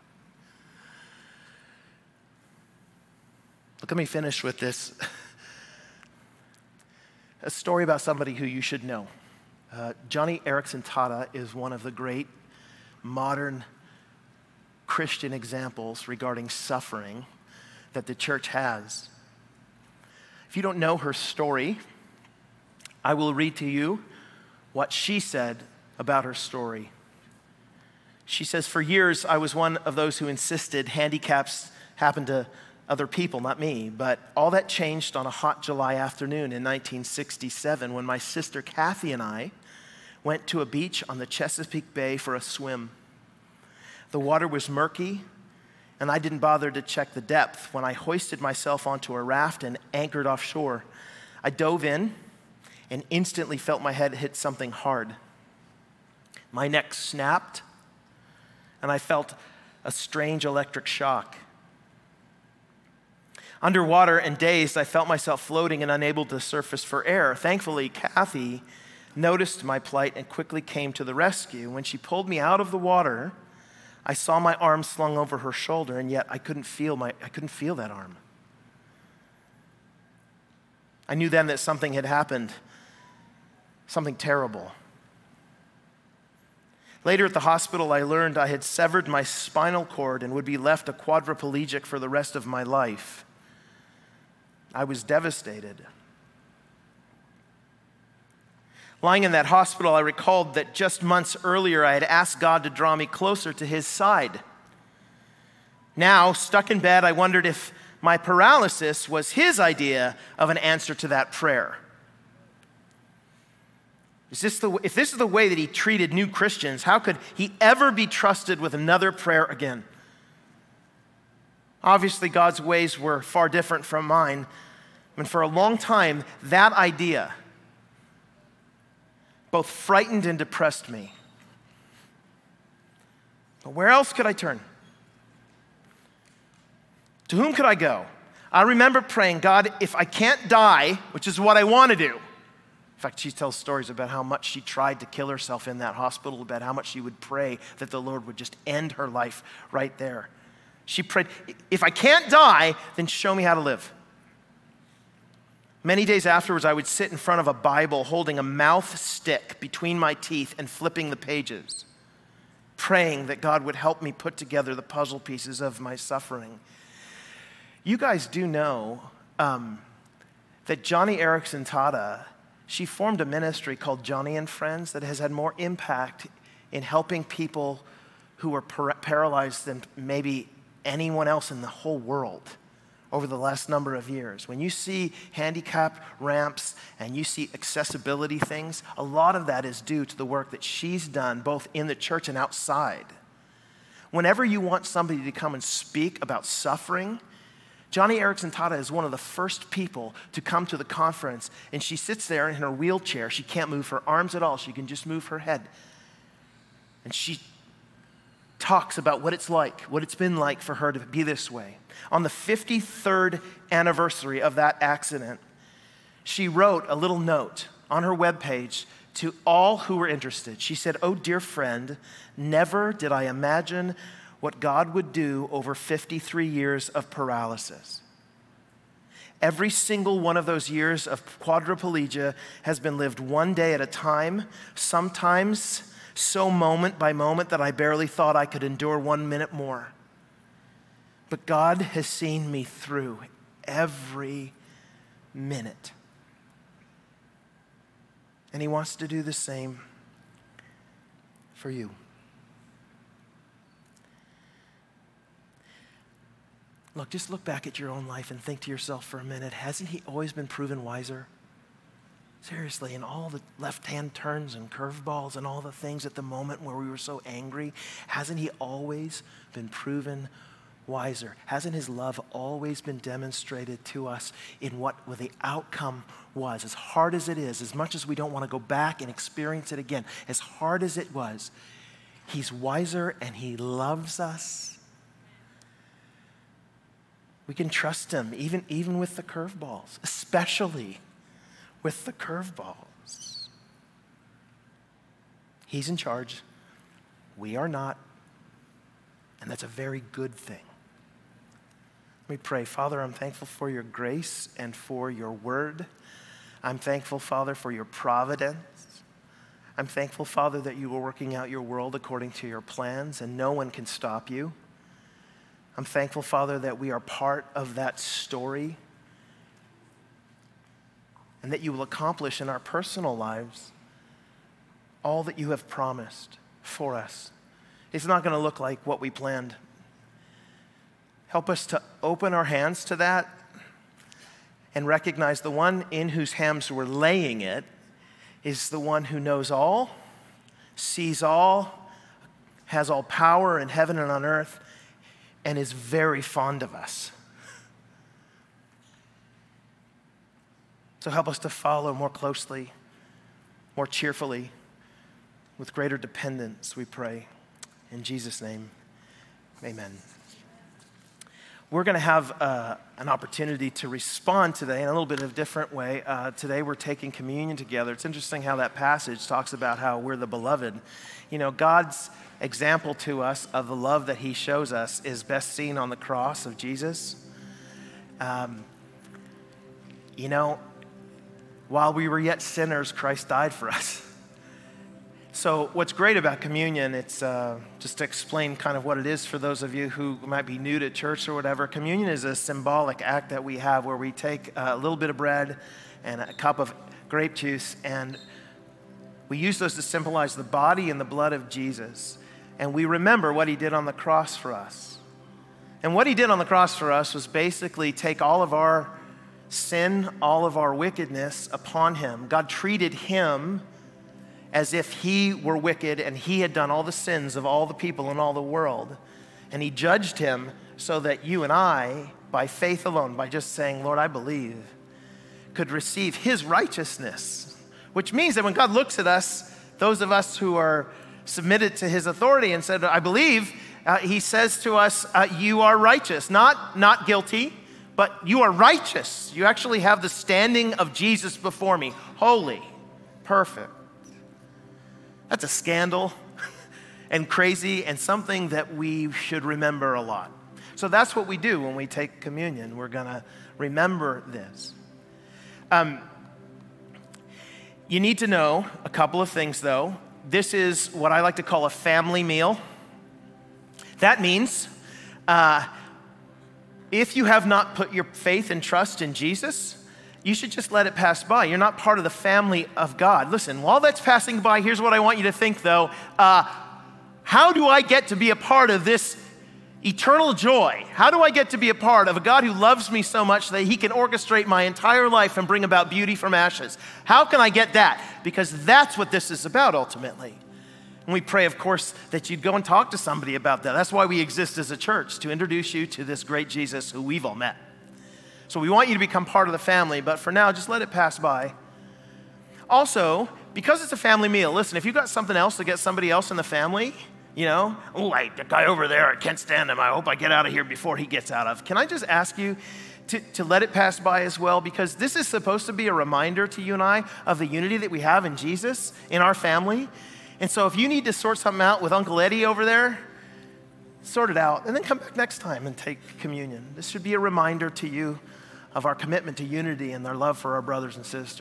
Look, let me finish with this. A story about somebody who you should know. Uh, Johnny Erickson Tata is one of the great modern Christian examples regarding suffering that the church has. If you don't know her story, I will read to you what she said about her story. She says, for years, I was one of those who insisted handicaps happen to other people, not me. But all that changed on a hot July afternoon in nineteen sixty-seven when my sister Kathy and I went to a beach on the Chesapeake Bay for a swim. The water was murky, and I didn't bother to check the depth. When I hoisted myself onto a raft and anchored offshore, I dove in and instantly felt my head hit something hard. My neck snapped, and I felt a strange electric shock. Underwater and dazed, I felt myself floating and unable to surface for air. Thankfully, Kathy noticed my plight and quickly came to the rescue. When she pulled me out of the water, I saw my arm slung over her shoulder, and yet I couldn't feel my I couldn't feel that arm. I knew then that something had happened, something terrible. Later at the hospital, I learned I had severed my spinal cord and would be left a quadriplegic for the rest of my life. I was devastated. Lying in that hospital, I recalled that just months earlier, I had asked God to draw me closer to his side. Now, stuck in bed, I wondered if my paralysis was his idea of an answer to that prayer. Is this the, if this is the way that he treated new Christians, how could he ever be trusted with another prayer again? Obviously, God's ways were far different from mine. And for a long time, that idea both frightened and depressed me. But where else could I turn? To whom could I go? I remember praying, God, if I can't die, which is what I want to do. In fact, she tells stories about how much she tried to kill herself in that hospital, about how much she would pray that the Lord would just end her life right there. She prayed, if I can't die, then show me how to live. Many days afterwards, I would sit in front of a Bible holding a mouth stick between my teeth and flipping the pages, praying that God would help me put together the puzzle pieces of my suffering. You guys do know um, that Johnny Erickson Tada, she formed a ministry called Johnny and Friends that has had more impact in helping people who are par- paralyzed than maybe anyone else in the whole world over the last number of years. When you see handicap ramps and you see accessibility things, a lot of that is due to the work that she's done both in the church and outside. Whenever you want somebody to come and speak about suffering, Johnny Erickson Tada is one of the first people to come to the conference, and she sits there in her wheelchair. She can't move her arms at all. She can just move her head. And she talks about what it's like, what it's been like for her to be this way. On the fifty-third anniversary of that accident, she wrote a little note on her webpage to all who were interested. She said, "Oh, dear friend, never did I imagine what God would do over fifty-three years of paralysis. Every single one of those years of quadriplegia has been lived one day at a time, sometimes so moment by moment that I barely thought I could endure one minute more. But God has seen me through every minute. And He wants to do the same for you." Look, just look back at your own life and think to yourself for a minute, hasn't He always been proven wiser? Seriously, in all the left-hand turns and curveballs and all the things at the moment where we were so angry, hasn't He always been proven wiser? Hasn't His love always been demonstrated to us in what the outcome was? As hard as it is, as much as we don't want to go back and experience it again, as hard as it was, He's wiser and He loves us. We can trust Him even, even with the curveballs, especially with the curveballs. He's in charge. We are not. And that's a very good thing. Let me pray. Father, I'm thankful for your grace and for your word. I'm thankful, Father, for your providence. I'm thankful, Father, that you are working out your world according to your plans and no one can stop you. I'm thankful, Father, that we are part of that story and that you will accomplish in our personal lives all that you have promised for us. It's not going to look like what we planned. Help us to open our hands to that and recognize the one in whose hands we're laying it is the one who knows all, sees all, has all power in heaven and on earth, and is very fond of us. So help us to follow more closely, more cheerfully, with greater dependence, we pray. In Jesus' name, amen. We're going to have uh, an opportunity to respond today in a little bit of a different way. Uh, today we're taking communion together. It's interesting how that passage talks about how we're the beloved. You know, God's example to us of the love that He shows us is best seen on the cross of Jesus. Um, you know, while we were yet sinners, Christ died for us. So what's great about communion, it's uh, just to explain kind of what it is for those of you who might be new to church or whatever. Communion is a symbolic act that we have where we take a little bit of bread and a cup of grape juice, and we use those to symbolize the body and the blood of Jesus. And we remember what He did on the cross for us. And what He did on the cross for us was basically take all of our sin, all of our wickedness upon Him. God treated Him as if He were wicked and He had done all the sins of all the people in all the world. And He judged Him so that you and I, by faith alone, by just saying, Lord, I believe, could receive his righteousness, which means that when God looks at us, those of us who are submitted to his authority and said, I believe, uh, he says to us, uh, you are righteous, not, not guilty, but you are righteous. You actually have the standing of Jesus before me, holy, perfect. That's a scandal and crazy and something that we should remember a lot. So that's what we do when we take communion. We're going to remember this. Um, you need to know a couple of things, though. This is what I like to call a family meal. That means uh, if you have not put your faith and trust in Jesus, you should just let it pass by. You're not part of the family of God. Listen, while that's passing by, here's what I want you to think, though. Uh, how do I get to be a part of this eternal joy? How do I get to be a part of a God who loves me so much that he can orchestrate my entire life and bring about beauty from ashes? How can I get that? Because that's what this is about ultimately. And we pray, of course, that you'd go and talk to somebody about that. That's why we exist as a church, to introduce you to this great Jesus who we've all met. So we want you to become part of the family, but for now, just let it pass by. Also, because it's a family meal, listen, if you've got something else to get somebody else in the family, you know, oh, like the guy over there, I can't stand him. I hope I get out of here before he gets out of. Can I just ask you to, to let it pass by as well? Because this is supposed to be a reminder to you and I of the unity that we have in Jesus, in our family. And so if you need to sort something out with Uncle Eddie over there, sort it out, and then come back next time and take communion. This should be a reminder to you of our commitment to unity and our love for our brothers and sisters.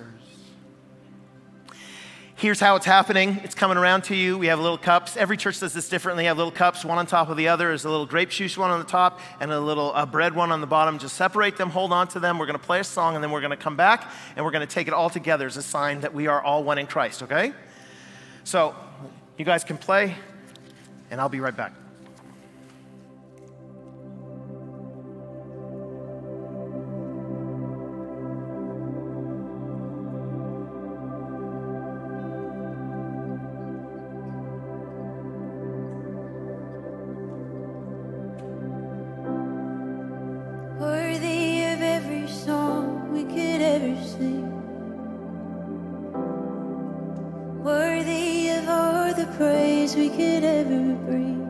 Here's how it's happening. It's coming around to you. We have little cups. Every church does this differently. You have little cups, one on top of the other. There's a little grape juice one on the top and a little uh, bread one on the bottom. Just separate them, hold on to them. We're going to play a song, and then we're going to come back, and we're going to take it all together as a sign that we are all one in Christ, okay? So you guys can play, and I'll be right back. We could ever bring,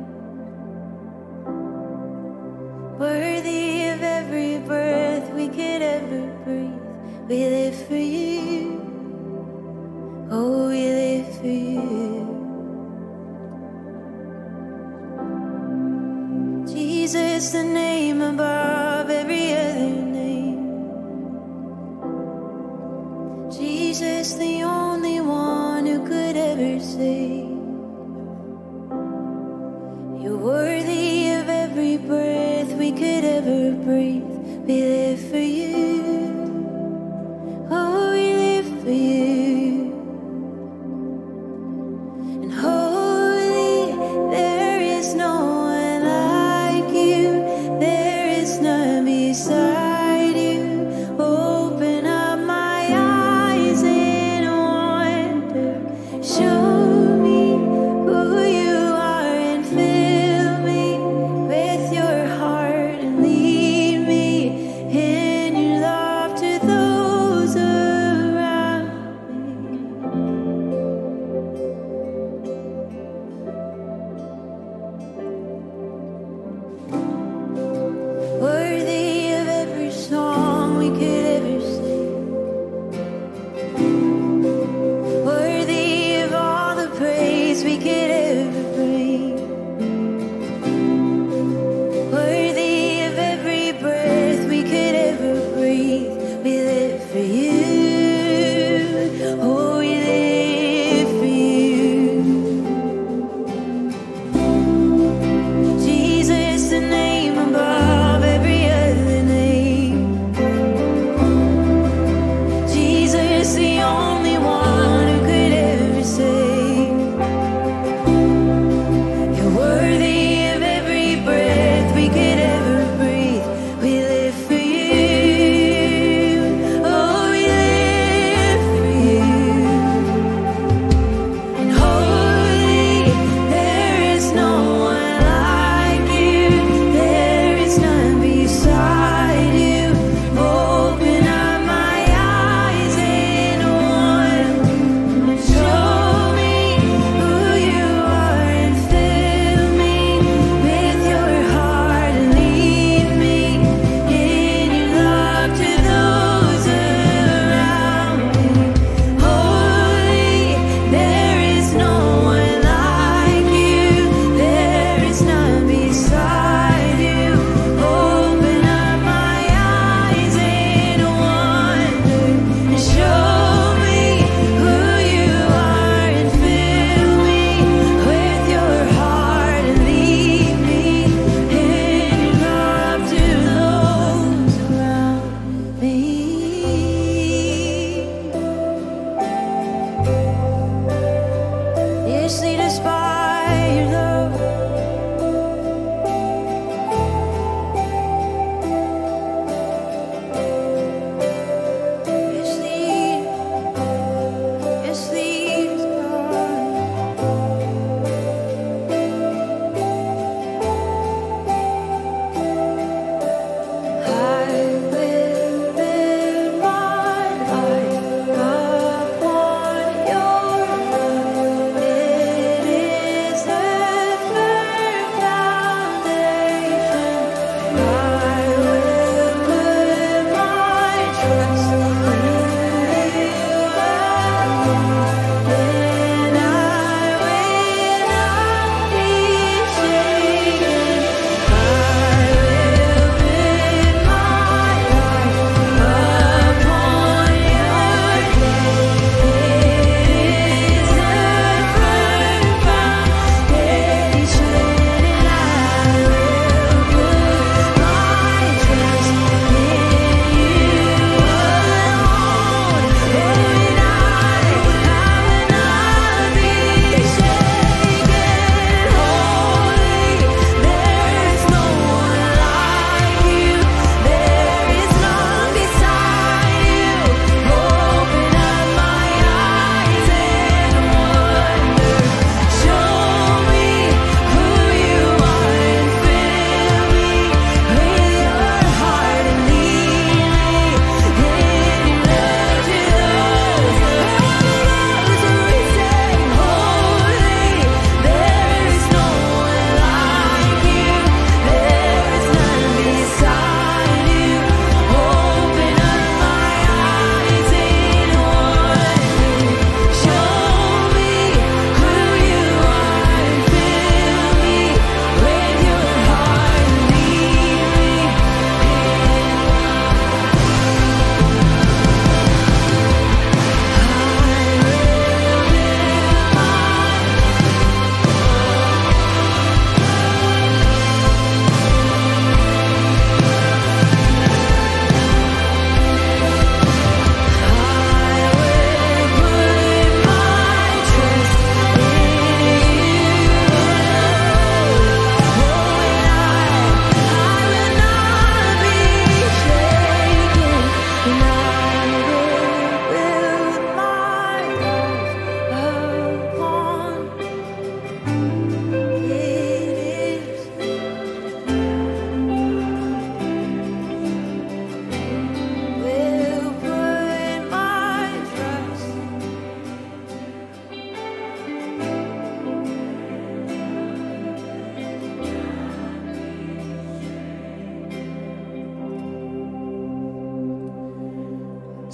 worthy of every breath we could ever breathe. We live for you, oh, we live for you. Jesus, the name above every other name. Jesus, the only one who could ever save. You're worthy of every breath we could ever breathe. We live for you. Oh, we live for you. And holy, there is no one like you. There is none beside you. Open up my eyes in wonder. Show me who you are and fill with your heart and lead me in your love.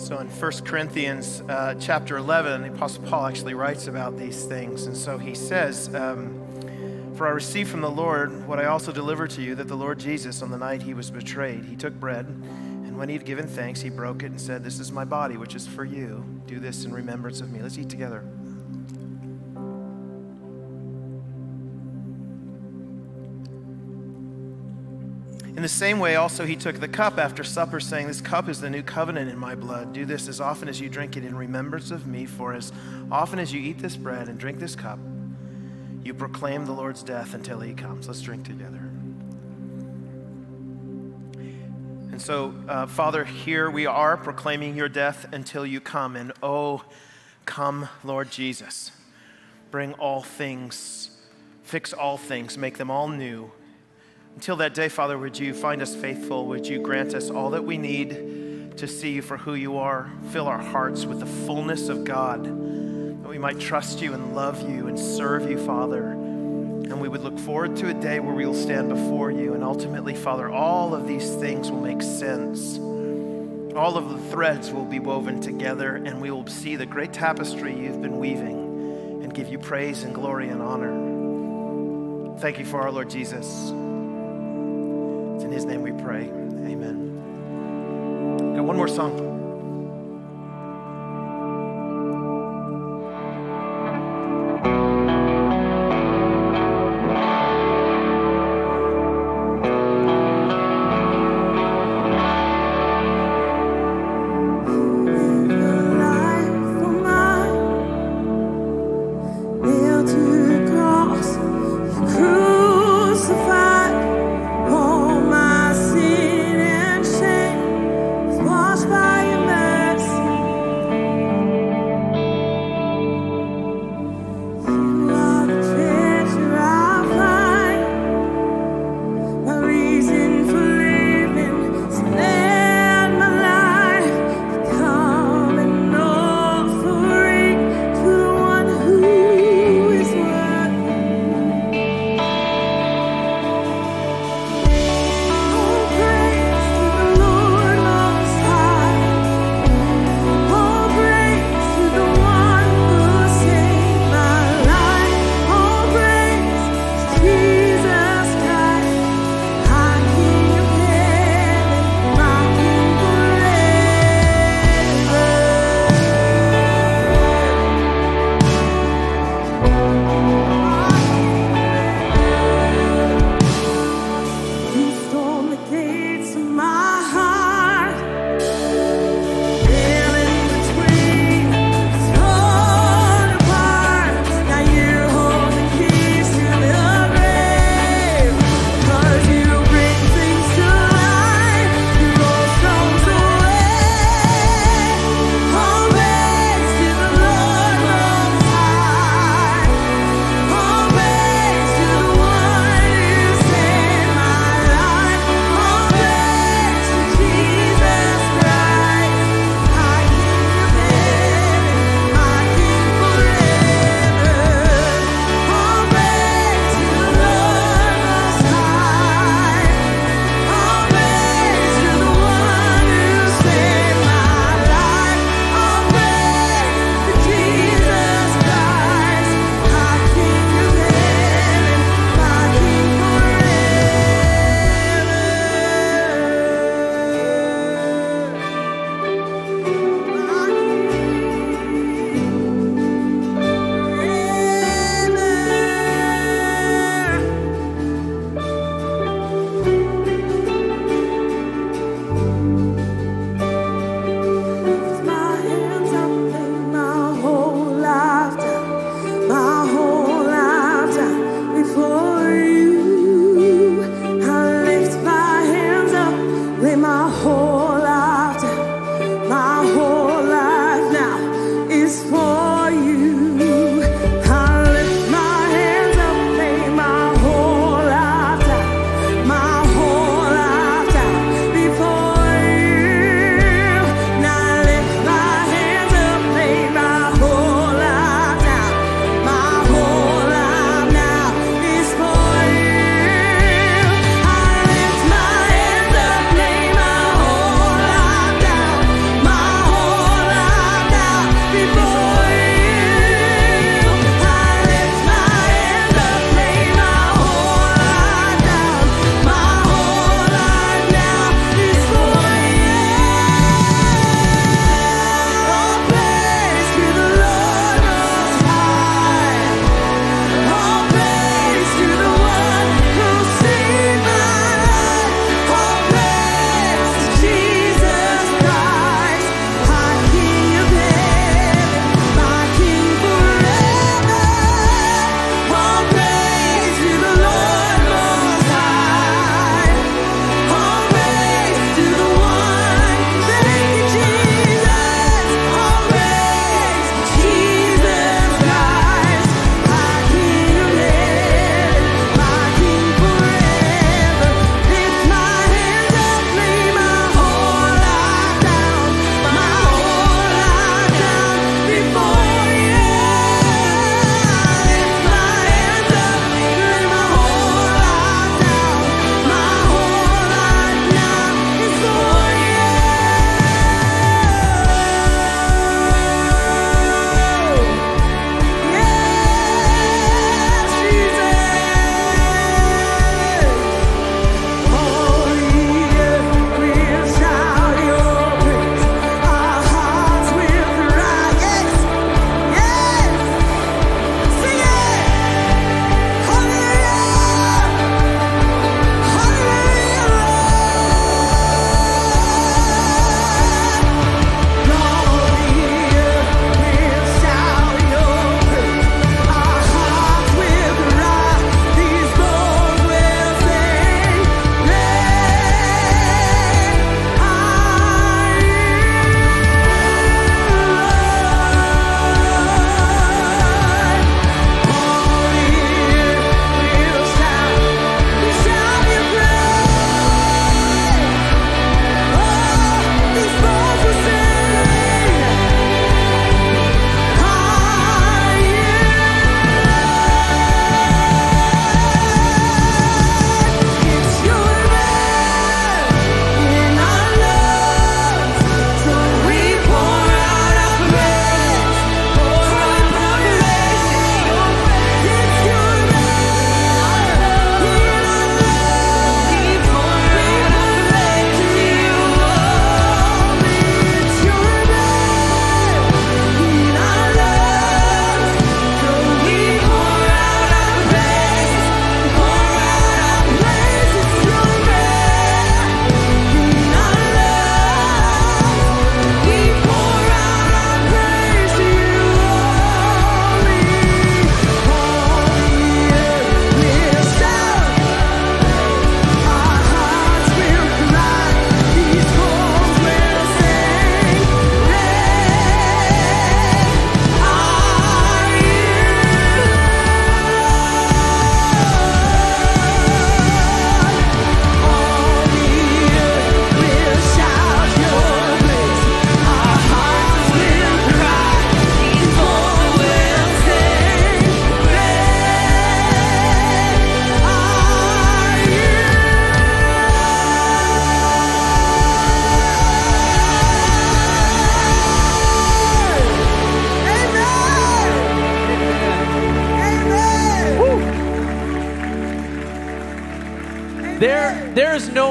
So in First Corinthians uh, chapter eleven, the Apostle Paul actually writes about these things. And so he says, um, for I received from the Lord what I also delivered to you, that the Lord Jesus, on the night he was betrayed, he took bread, and when he had given thanks, he broke it and said, this is my body, which is for you. Do this in remembrance of me. Let's eat together. In the same way, also, he took the cup after supper, saying, this cup is the new covenant in my blood. Do this as often as you drink it in remembrance of me. For as often as you eat this bread and drink this cup, you proclaim the Lord's death until he comes. Let's drink together. And so, uh, Father, here we are proclaiming your death until you come. And oh, come, Lord Jesus. Bring all things, fix all things, make them all new. Until that day, Father, would you find us faithful? Would you grant us all that we need to see you for who you are? Fill our hearts with the fullness of God, that we might trust you and love you and serve you, Father. And we would look forward to a day where we will stand before you. And ultimately, Father, all of these things will make sense. All of the threads will be woven together, and we will see the great tapestry you've been weaving and give you praise and glory and honor. Thank you for our Lord Jesus. It's in his name we pray. Amen. Got one more song. By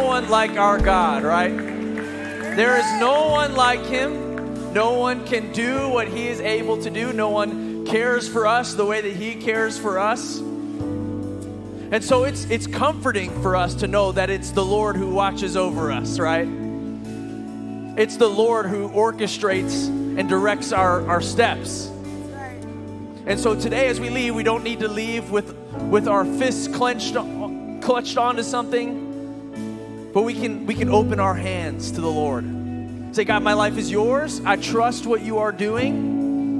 no one like our God, right? There is no one like him. No one can do what he is able to do. No one cares for us the way that he cares for us. And so it's it's comforting for us to know that it's the Lord who watches over us, right? It's the Lord who orchestrates and directs our, our steps. And so today as we leave, we don't need to leave with, with our fists clenched, clutched onto something, but we can, we can open our hands to the Lord. Say, God, my life is yours. I trust what you are doing.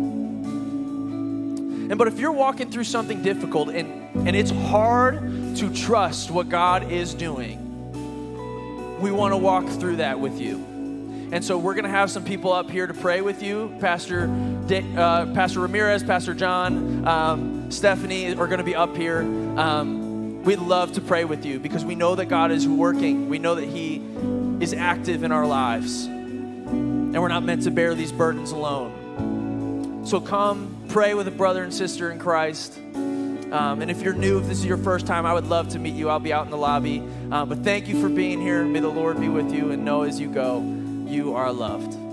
And but if you're walking through something difficult and, and it's hard to trust what God is doing, we want to walk through that with you. And so we're going to have some people up here to pray with you. Pastor De, uh, Pastor Ramirez, Pastor John, um, Stephanie are going to be up here. Um, we'd love to pray with you because we know that God is working. We know that he is active in our lives. And we're not meant to bear these burdens alone. So come pray with a brother and sister in Christ. Um, and if you're new, if this is your first time, I would love to meet you. I'll be out in the lobby. Uh, but thank you for being here. May the Lord be with you, and know as you go, you are loved.